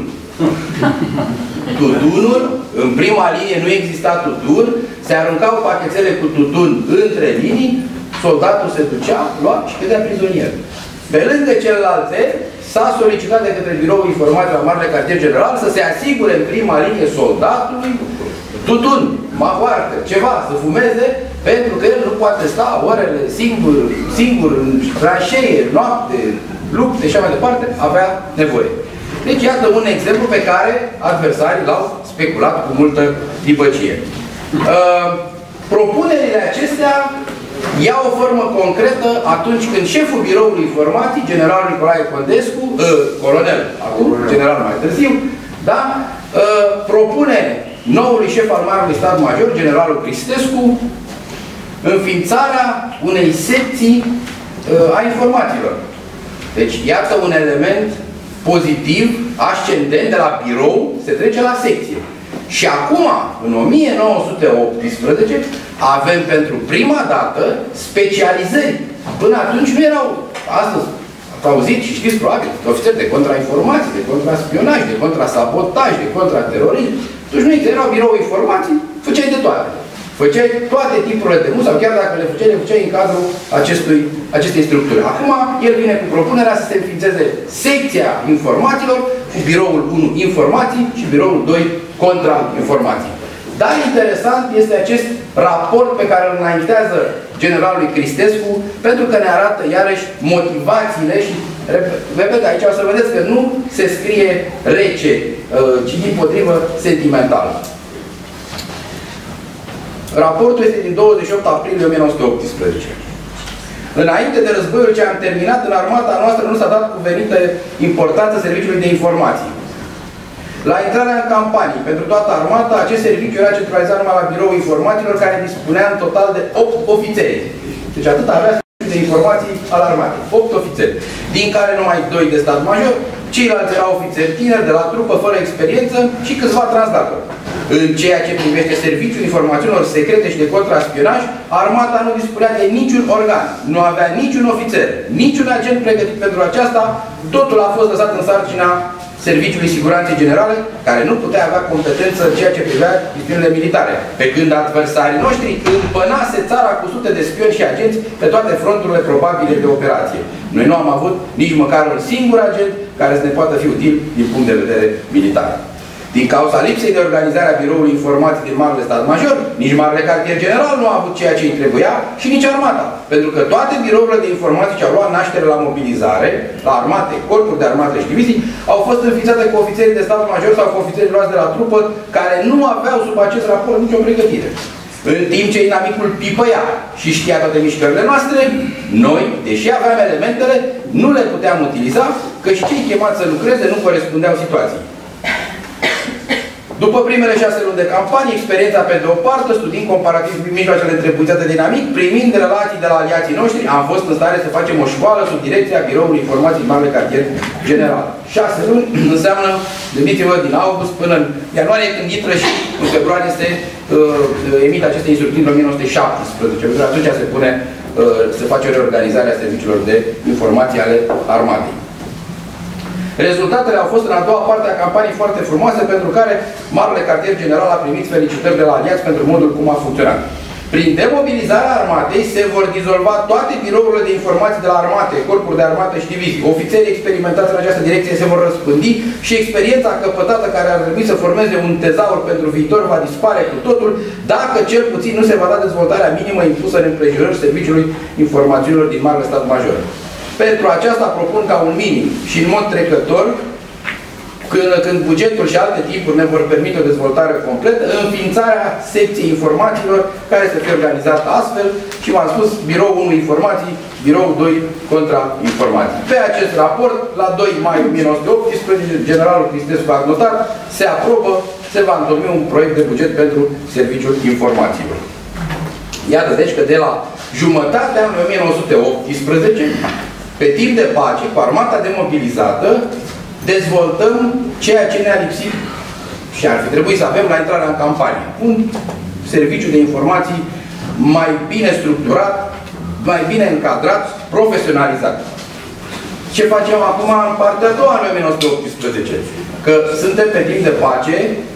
Tutunul, în prima linie nu exista tutun, se aruncau pachetele cu tutun între linii, soldatul se ducea, lua și cădea prizonier. Pe lângă celelalte, s-a solicitat de către Biroul Informației la Marele Cartier General să se asigure în prima linie soldatului tutun, mavoarcă, ceva, să fumeze, pentru că el nu poate sta orele singur, singur în tranșee, noapte, lupte și așa mai departe, avea nevoie. Deci, iată un exemplu pe care adversarii l-au speculat cu multă dibăcie. Uh, propunerile acestea iau o formă concretă atunci când șeful Biroului Informații, generalul Nicolae Condescu, uh, colonel, acum, general mai târziu, da, uh, propune noului șef al Marelui Stat Major, generalul Cristescu, înființarea unei secții uh, a informațiilor. Deci, iată un element pozitiv, ascendent, de la birou, se trece la secție. Și acum, în o mie nouă sute optsprezece, avem pentru prima dată specializări. Până atunci nu erau, astăzi, ați auzit și știți probabil, ofițeri de contrainformații, de contraspionaj, de contrasabotaj, de contraterorism. Atunci nu erau birou informații, făceai de toate. Făceai toate tipurile de muncă, sau chiar dacă le făceai, le făceai în cadrul acestui, acestei structuri. Acum, el vine cu propunerea să se înființeze secția informațiilor, cu biroul unu informații și biroul doi contrainformații. Dar interesant este acest raport pe care îl înaintează generalului Cristescu, pentru că ne arată iarăși motivațiile și, repet, aici o să vedeți că nu se scrie rece, ci dimpotrivă sentimental. Raportul este din douăzeci și opt aprilie o mie nouă sute optsprezece. Înainte de războiul ce am terminat, în armata noastră nu s-a dat cuvenită importanță serviciului de informații. La intrarea în campanii, pentru toată armata, acest serviciu era centralizat numai la biroul informațiilor, care dispunea în total de opt ofițeri. Deci atât avea serviciul de informații al armatei. opt ofițeri, din care numai doi de stat major, ceilalți erau ofițeri tineri de la trupă, fără experiență și câțiva transdatori. În ceea ce privește serviciul informațiilor secrete și de contraspionaj, armata nu dispunea de niciun organ, nu avea niciun ofițer, niciun agent pregătit pentru aceasta, totul a fost lăsat în sarcina Serviciului Siguranței Generale, care nu putea avea competență în ceea ce privea chestiunile militare. Pe când adversarii noștri împănase țara cu sute de spioni și agenți pe toate fronturile probabile de operație. Noi nu am avut nici măcar un singur agent care să ne poată fi util din punct de vedere militar. Din cauza lipsei de organizare a Biroului Informații din Marele Stat Major, nici Marele Cartier General nu a avut ceea ce îi trebuia și nici armata. Pentru că toate birourile de informații ce au luat naștere la mobilizare, la armate, corpuri de armate și divizii, au fost înființate cu ofițerii de stat major sau cu ofițerii luați de la trupă, care nu aveau sub acest raport nicio pregătire. În timp ce inamicul pipăia și știa toate mișcările noastre, noi, deși aveam elementele, nu le puteam utiliza, că și cei chemați să lucreze nu corespundeau situației. După primele șase luni de campanie, experiența pe de o parte, studiind comparativ mijloacele întrebuițate de dinamic, primind relații de la aliații noștri, am fost în stare să facem o școală sub direcția Biroului Informații din Marele Cartier General. Șase luni înseamnă, gândiți-vă, din august până în ianuarie, când intră și în februarie se uh, emite aceste instrucțiuni în o mie nouă sute șaptesprezece, pentru că atunci se pune, uh, se face o reorganizare a serviciilor de informații ale armatei. Rezultatele au fost în a doua parte a campaniei foarte frumoase, pentru care Marele Cartier General a primit felicitări de la aliați pentru modul cum a funcționat. Prin demobilizarea armatei se vor dizolva toate birourile de informații de la armate, corpuri de armate și divizii. Ofițerii experimentați în această direcție se vor răspândi și experiența căpătată care ar trebui să formeze un tezaur pentru viitor va dispare cu totul, dacă cel puțin nu se va da dezvoltarea minimă impusă în împrejurări Serviciului Informațiilor din Marele Stat Major. Pentru aceasta propun ca un minim și în mod trecător, când, când bugetul și alte timpuri ne vor permite o dezvoltare completă, înființarea secției informațiilor, care să fie organizată astfel și v-am spus, birou unu informații, birou doi contra-informații. Pe acest raport, la doi mai o mie nouă sute optsprezece, generalul Cristescu a notat, se aprobă, se va întocmi un proiect de buget pentru Serviciul Informațiilor. Iată, deci că de la jumătatea anului o mie nouă sute optsprezece, pe timp de pace, cu armata demobilizată, dezvoltăm ceea ce ne-a lipsit și ar fi trebuit să avem la intrarea în campanie. Un serviciu de informații mai bine structurat, mai bine încadrat, profesionalizat. Ce facem acum în partea a doua anului o mie nouă sute optsprezece? Că suntem pe timp de pace,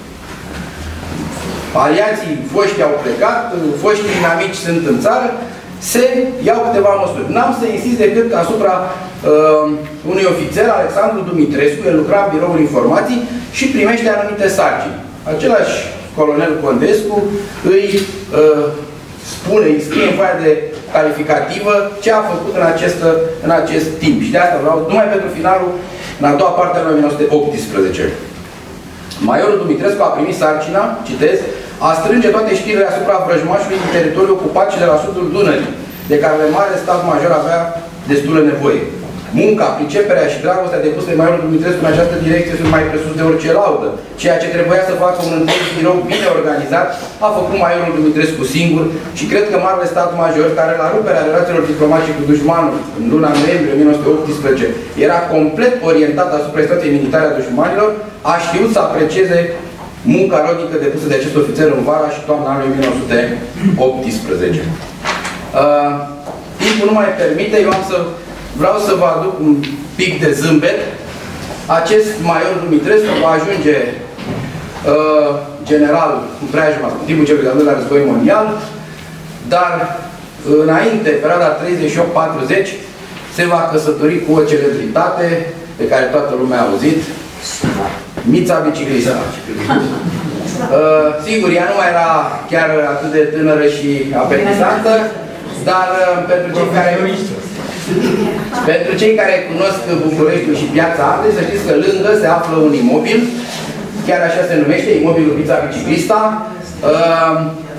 aliații foști au plecat, foștii inamici sunt în țară, se iau câteva măsuri. N-am să insist decât asupra uh, unui ofițer, Alexandru Dumitrescu, el lucra în Biroul Informații și primește anumite sarcini. Același colonel Condescu îi uh, spune, îi scrie în foaia de calificativă ce a făcut în acest, în acest timp. Și de asta vreau, numai pentru finalul, în a doua parte a o mie nouă sute optsprezece. Majorul Dumitrescu a primit sarcina, citez, a strânge toate știrile asupra vrăjmașului din teritoriul ocupat și de la sudul Dunării, de care Marele Stat Major avea destulă nevoie. Munca, priceperea și dragostea depusă de Majorul Dumitrescu în această direcție sunt mai presus de orice laudă. Ceea ce trebuia să facă un întreg birou bine organizat, a făcut Majorul Dumitrescu singur și cred că Marele Stat Major, care la ruperea relațiilor diplomatice cu dușmanul în luna noiembrie o mie nouă sute optsprezece era complet orientat asupra situației militare a dușmanilor, a știut să aprecieze munca rodnică depusă de acest ofițer în vara și toamna anului o mie nouă sute optsprezece. Uh, timpul nu mai permite, eu am să vreau să vă aduc un pic de zâmbet. Acest major Dumitrescu va ajunge uh, general în preajma în timpul celui de-al doilea război mondial, dar înainte, perioada treizeci și opt patruzeci, se va căsători cu o celebritate pe care toată lumea a auzit, Mița Biciclista. Uh, sigur, ea nu mai era chiar atât de tânără și apetisantă, dar uh, pentru cei care pentru cei care cunosc Bucureștiul și Piața Ardeș, să știți că lângă se află un imobil, chiar așa se numește, imobilul Mița Biciclista. Uh,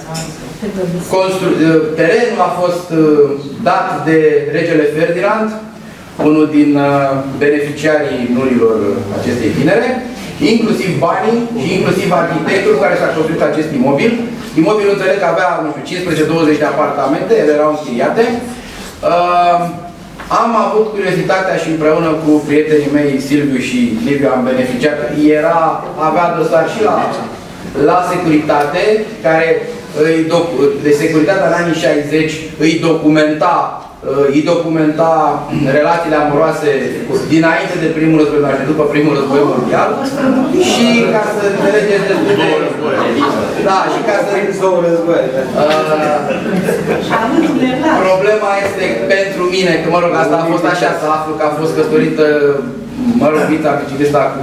terenul a fost uh, dat de regele Ferdinand, unul din uh, beneficiarii nurilor acestei tinere, inclusiv banii și inclusiv arhitectul care s-a construit acest imobil. Imobilul, înțeleg că avea, nu știu, cincisprezece douăzeci de apartamente, ele erau închiriate. Uh, am avut curiozitatea și împreună cu prietenii mei, Silviu și Liviu, am beneficiat. Era, avea dosar și la, la securitate, care îi de securitatea în anii șaizeci îi documenta îi documenta relațiile amoroase dinainte de primul război mondial și după primul război mondial și ca să înțelegeți destul de... Da, și ca să... Problema este pentru mine, că mă rog, asta a fost așa, să aflu că a fost căsătorită, mă rog, Vita Bicivista cu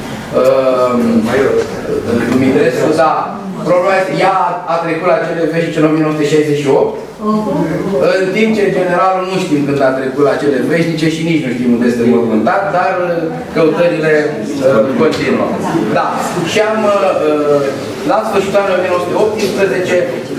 Dumitrescu, da. Problema este, ea a trecut la cele veșnice în o mie nouă sute șaizeci și opt, în timp ce generalul nu știm când a trecut la cele veșnice și nici nu știm unde este mormântat, dar căutările uh, continuă. Da. Și am, uh, la sfârșitul anului o mie nouă sute optsprezece,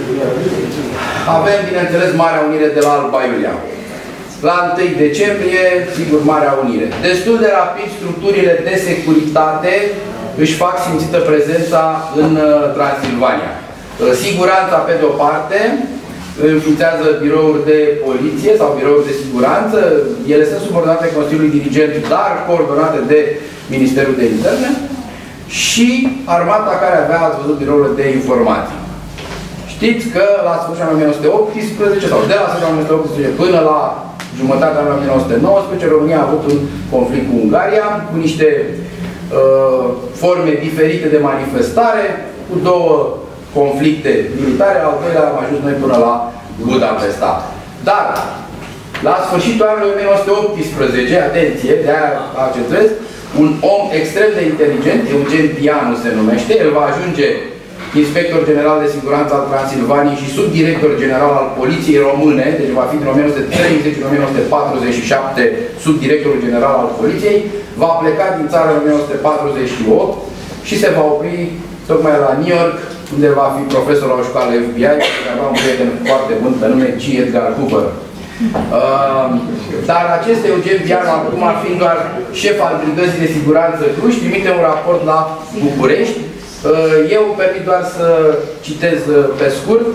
avem, bineînțeles, Marea Unire de la Alba Iulia. La întâi decembrie, sigur, Marea Unire. Destul de rapid, structurile de securitate își fac simțită prezența în uh, Transilvania. Uh, siguranța, pe de-o parte, înființează birouri de poliție sau birouri de siguranță. Ele sunt subordonate Consiliului Dirigent, dar coordonate de Ministerul de Interne. Și armata care avea, ați văzut, birourile de informații. Știți că la sfârșitul anului o mie nouă sute optsprezece, sau de la sfârșitul anului o mie nouă sute optsprezece până la jumătatea anului o mie nouă sute nouăsprezece, România a avut un conflict cu Ungaria, cu niște uh, forme diferite de manifestare, cu două conflicte militare, al doilea am ajuns noi până la Budapesta. Dar, la sfârșitul anului o mie nouă sute optsprezece, atenție, de-aia accentuez, un om extrem de inteligent, Eugen Pianu se numește, el va ajunge inspector general de siguranță al Transilvaniei și subdirector general al Poliției Române, deci va fi din o mie nouă sute treizeci în o mie nouă sute patruzeci și șapte subdirectorul general al Poliției, va pleca din țară în o mie nouă sute patruzeci și opt și se va opri tocmai la New York, unde va fi profesor la o școală F B I, care avea un prieten foarte bun pe nume G. Edgar Hoover. Uh, dar acest Eugen Pianu, acum ar fi doar șef al Brigăzii de Siguranță Cluj, trimite un raport la București. Uh, eu îmi permit doar să citez uh, pe scurt.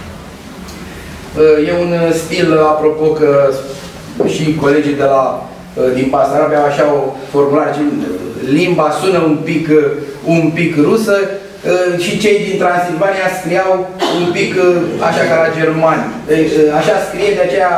Uh, e un stil, apropo, că și colegii de la uh, din Basarabia au așa o formulare, limba sună un pic, uh, un pic rusă, și cei din Transilvania scriau un pic așa ca la germani. Așa scrie, de aceea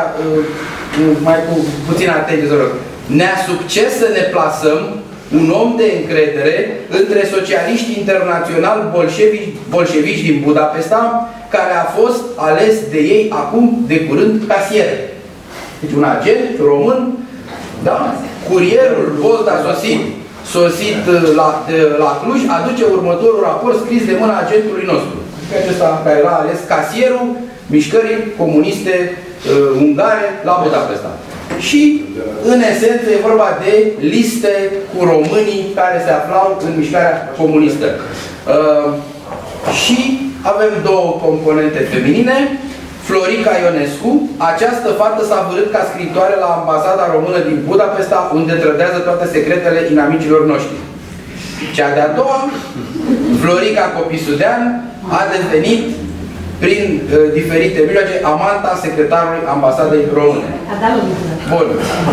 mai cu puțin atenție, să rog. Ne-a succes să ne plasăm un om de încredere între socialiștii internaționali bolșevici, bolșevici din Budapesta, care a fost ales de ei acum de curând casier. Deci un agent român, da? Curierul Bold a sosit sosit la, de, la Cluj, aduce următorul raport scris de mâna agentului nostru. Acesta care l-a ales casierul mișcării comuniste uh, ungare la Budapesta. Și, în esență, e vorba de liste cu românii care se aflau în mișcarea comunistă. Uh, și avem două componente feminine. Florica Ionescu, această fată s-a vârât ca scriitoare la ambasada română din Budapesta, unde trădează toate secretele inamicilor noștri. Cea de-a doua, Florica Copisudean, a devenit, prin uh, diferite mijloace, amanta secretarului ambasadei române. Bun.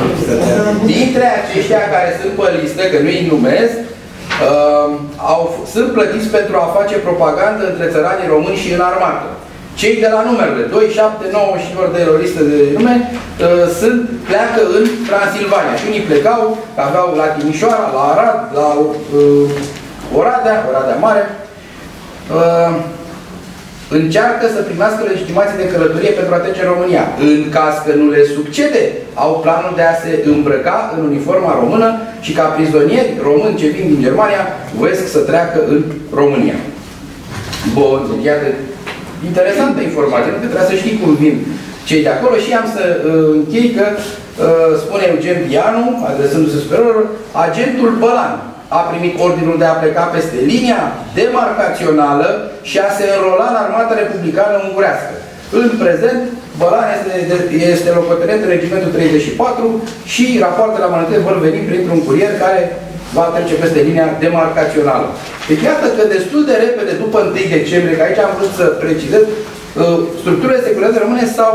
Dintre aceștia care sunt pe listă, că nu-i numesc, uh, au, sunt plătiți pentru a face propagandă între țăranii români și în armată. Cei de la numerele doi, șapte, nouă și vor de o listă de nume uh, sunt, pleacă în Transilvania. Și unii plecau, că aveau la Timișoara, la Arad, la uh, Oradea, Oradea Mare. Uh, încearcă să primească legitimații de călătorie pentru a trece în România. În caz că nu le succede, au planul de a se îmbrăca în uniforma română și ca prizonieri români ce vin din Germania voiesc să treacă în România. Bun, iată. Interesantă informație, că trebuie să știi cum vin cei de acolo și am să uh, închei că, uh, spune Eugen Pianu, adresându-se superiorilor, agentul Bălan a primit ordinul de a pleca peste linia demarcațională și a se înrola în armata republicană ungurească. În prezent, Bălan este, este locotenent în regimentul treizeci și patru și rapoartele amănunțite vor veni printr-un curier care va trece peste linia demarcațională. Deci iată că destul de repede, după întâi decembrie, că aici am vrut să precizez, structurile de securitate române s-au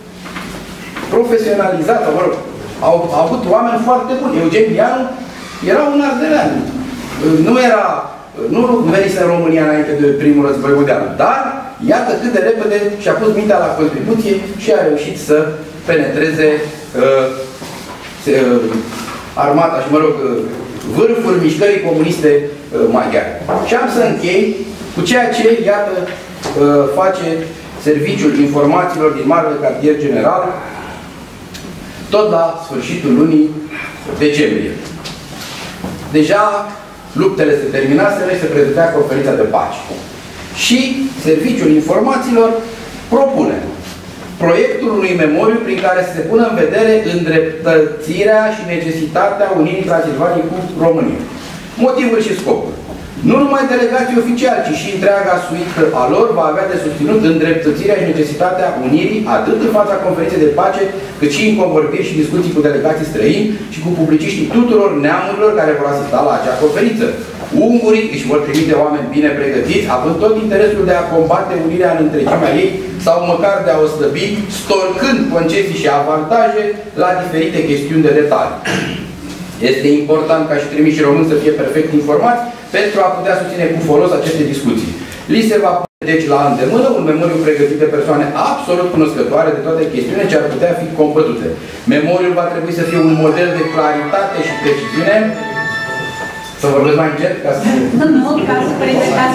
profesionalizat, sau, mă rog, au, au avut oameni foarte buni. Eugen Pianu era un ardelean. Nu era, nu venise în România înainte de primul război mondial, dar iată cât de repede și-a pus mintea la Constituție și a reușit să penetreze uh, uh, armata și, mă rog, uh, vârful mișcării comuniste uh, maghiare. Și am să închei cu ceea ce, iată, uh, face Serviciul Informațiilor din Marele Cartier General tot la sfârșitul lunii decembrie. Deja luptele se terminaseră și se pregătea conferința de pace. Și Serviciul Informațiilor propune proiectul unui memoriu prin care să se pună în vedere îndreptățirea și necesitatea unirii Transilvaniei cu România. Motivul și scopul. Nu numai delegații oficiali, ci și întreaga suită a lor va avea de susținut îndreptățirea și necesitatea unirii atât în fața conferinței de pace, cât și în convorbiri și discuții cu delegații străini și cu publiciștii tuturor neamurilor care vor asista la acea conferință. Ungurii își vor trimite oameni bine pregătiți, având tot interesul de a combate unirea în întregimea ei sau măcar de a o slăbi, storcând concesii și avantaje la diferite chestiuni de detalii. Este important ca și trimișii români să fie perfect informați pentru a putea susține cu folos aceste discuții. Li se va pune deci la îndemână un memoriu pregătit de persoane absolut cunoscătoare de toate chestiunile ce ar putea fi combătute. Memoriul va trebui să fie un model de claritate și preciziune. Să vorbesc mai încet ca să... Nu, ca să prezentați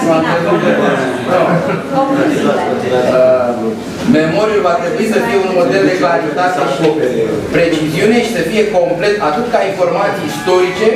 Memoriul va trebui să fie un model de claritate și preciziune și să fie complet atât ca informații istorice,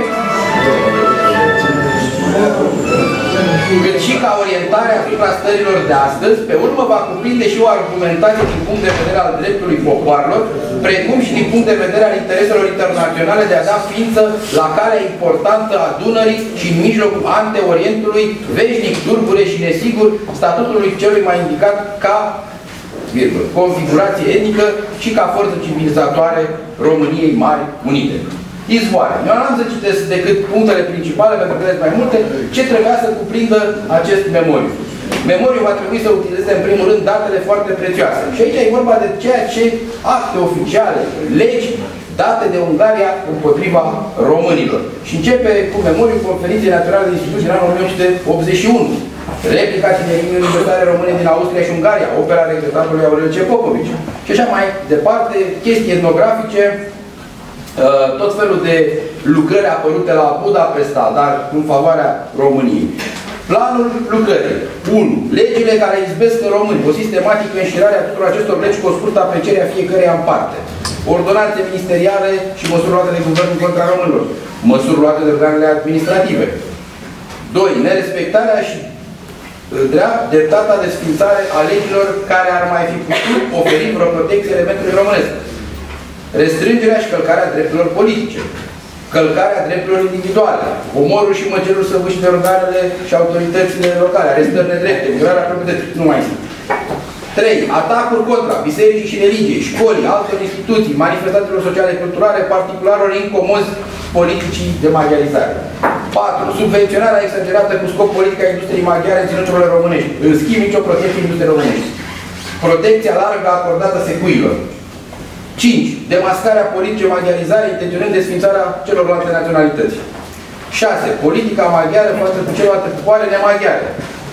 cât și ca orientare asupra stărilor de astăzi. Pe urmă va cuprinde și o argumentație din punct de vedere al dreptului popoarelor, precum și din punct de vedere al intereselor internaționale de a da ființă la calea importantă a Dunării și în mijlocul ante-Orientului, veșnic, turbure și nesigur, statutului celui mai indicat ca virgul, configurație etnică și ca forță civilizatoare României Mari Unite. Izvoare. Eu n-am să citesc decât punctele principale, pentru că sunt mai multe, ce trebuia să cuprindă acest memoriu. Memoriul va trebui să utilizeze, în primul rând, datele foarte prețioase. Și aici e vorba de ceea ce acte oficiale, legi, date de Ungaria împotriva românilor. Și începe cu memoriul Conferinței Naționale de Instituții din anul o mie nouă sute optzeci și unu. Replica tinerii universitare române din Austria și Ungaria, opera regretatului Aurel Cepocovici. Și așa mai departe, chestii etnografice, tot felul de lucrări apărute la Budapesta, dar în favoarea României. Planul lucrării. unu. Legile care izbesc în români, o sistematică înșirare a tuturor acestor legi cu o scurtă apreciere a fiecăreia în parte. Ordonanțe ministeriale și măsuri luate de guvernul contra românilor. Măsuri luate de organele administrative. doi. Nerespectarea și dreptata de sfințare a legilor care ar mai fi putut oferi vreo protecție elementului românesc. Restrângerea și călcarea drepturilor politice. Călcarea drepturilor individuale. Omorul și măcelul săvârșit de organele și autoritățile locale. Arestări nedrepte. Ignorarea proprietății. Nu mai sunt. trei. Atacuri contra bisericii și religiei, școlii, altor instituții, manifestațiilor sociale, culturale, particularilor incomozi politicii de maghiarizare. patru. Subvenționarea exagerată cu scop politic a industriei maghiare în ținuturile românești. În schimb, nicio protecție industriei românești. Protecția largă acordată secuilor. cinci. Demascarea politice maghiarizare intenționând desfințarea celorlalte naționalități. șase. Politica maghiară față cu celelalte popoare nemaghiare.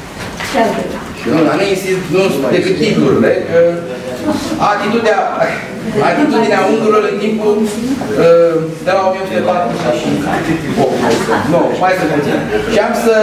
Nu, dar nu insist, nu decât titlurile. Atitudinea, atitudinea ungurilor în timpul de la o mie opt sute patruzeci și opt. Nu, mai să puțin. Și am să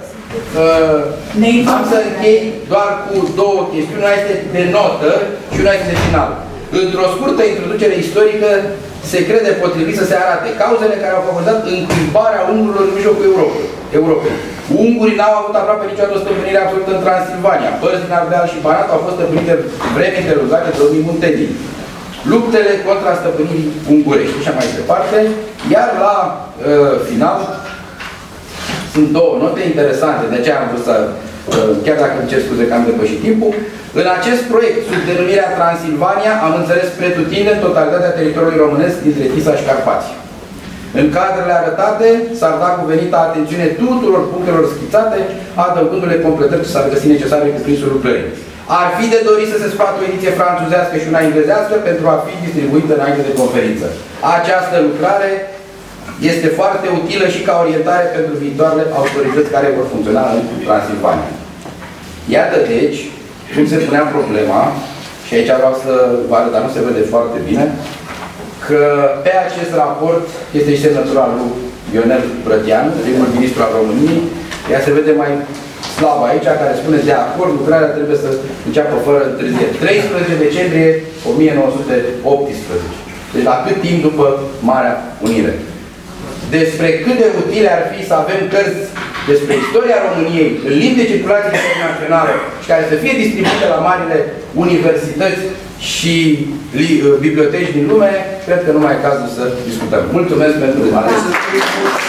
am să închei doar cu două chestiuni. Una este de notă și una este de final. Într-o scurtă introducere istorică se crede potrivit să se arate cauzele care au favorizat încuibarea ungurilor în mijlocul Europei. Ungurii n-au avut aproape niciodată o stăpânire absolută în Transilvania. Părți din Ardeal și Banat au fost stăpânite vreme îndelungate de domnii Muntenii. Luptele contra stăpânirii ungurești și așa mai departe. Iar la uh, final sunt două note interesante, de aceea am vrut să, uh, chiar dacă îmi cer scuze că am depășit timpul, în acest proiect, sub denumirea Transilvania, am înțeles pretutindeni totalitatea teritoriului românesc dintre Tisa și Carpați. În cadrele arătate, s-ar da cuvenită atențiune tuturor punctelor schițate, adăugându-le completări ce s-ar găsi necesare cu prinsul lucrării. Ar fi de dorit să se scoată o ediție franțuzească și una englezească pentru a fi distribuită înainte de conferință. Această lucrare este foarte utilă și ca orientare pentru viitoarele autorități care vor funcționa în Transilvania. Iată deci cum se punea problema și aici vreau să vă arăt, dar nu se vede foarte bine, că pe acest raport este și semnătura lui Ionel Brătian, primul ministru al României. Ea se vede mai slab aici, care spune de acord, lucrarea trebuie să înceapă fără întârziere. treisprezece decembrie o mie nouă sute optsprezece. Deci la cât timp după Marea Unire. Despre cât de utile ar fi să avem cărți despre istoria României în limbi de circulație internațională și care să fie distribuite la marile universități și biblioteci din lume, cred că nu mai e cazul să discutăm. Mulțumesc pentru atenție.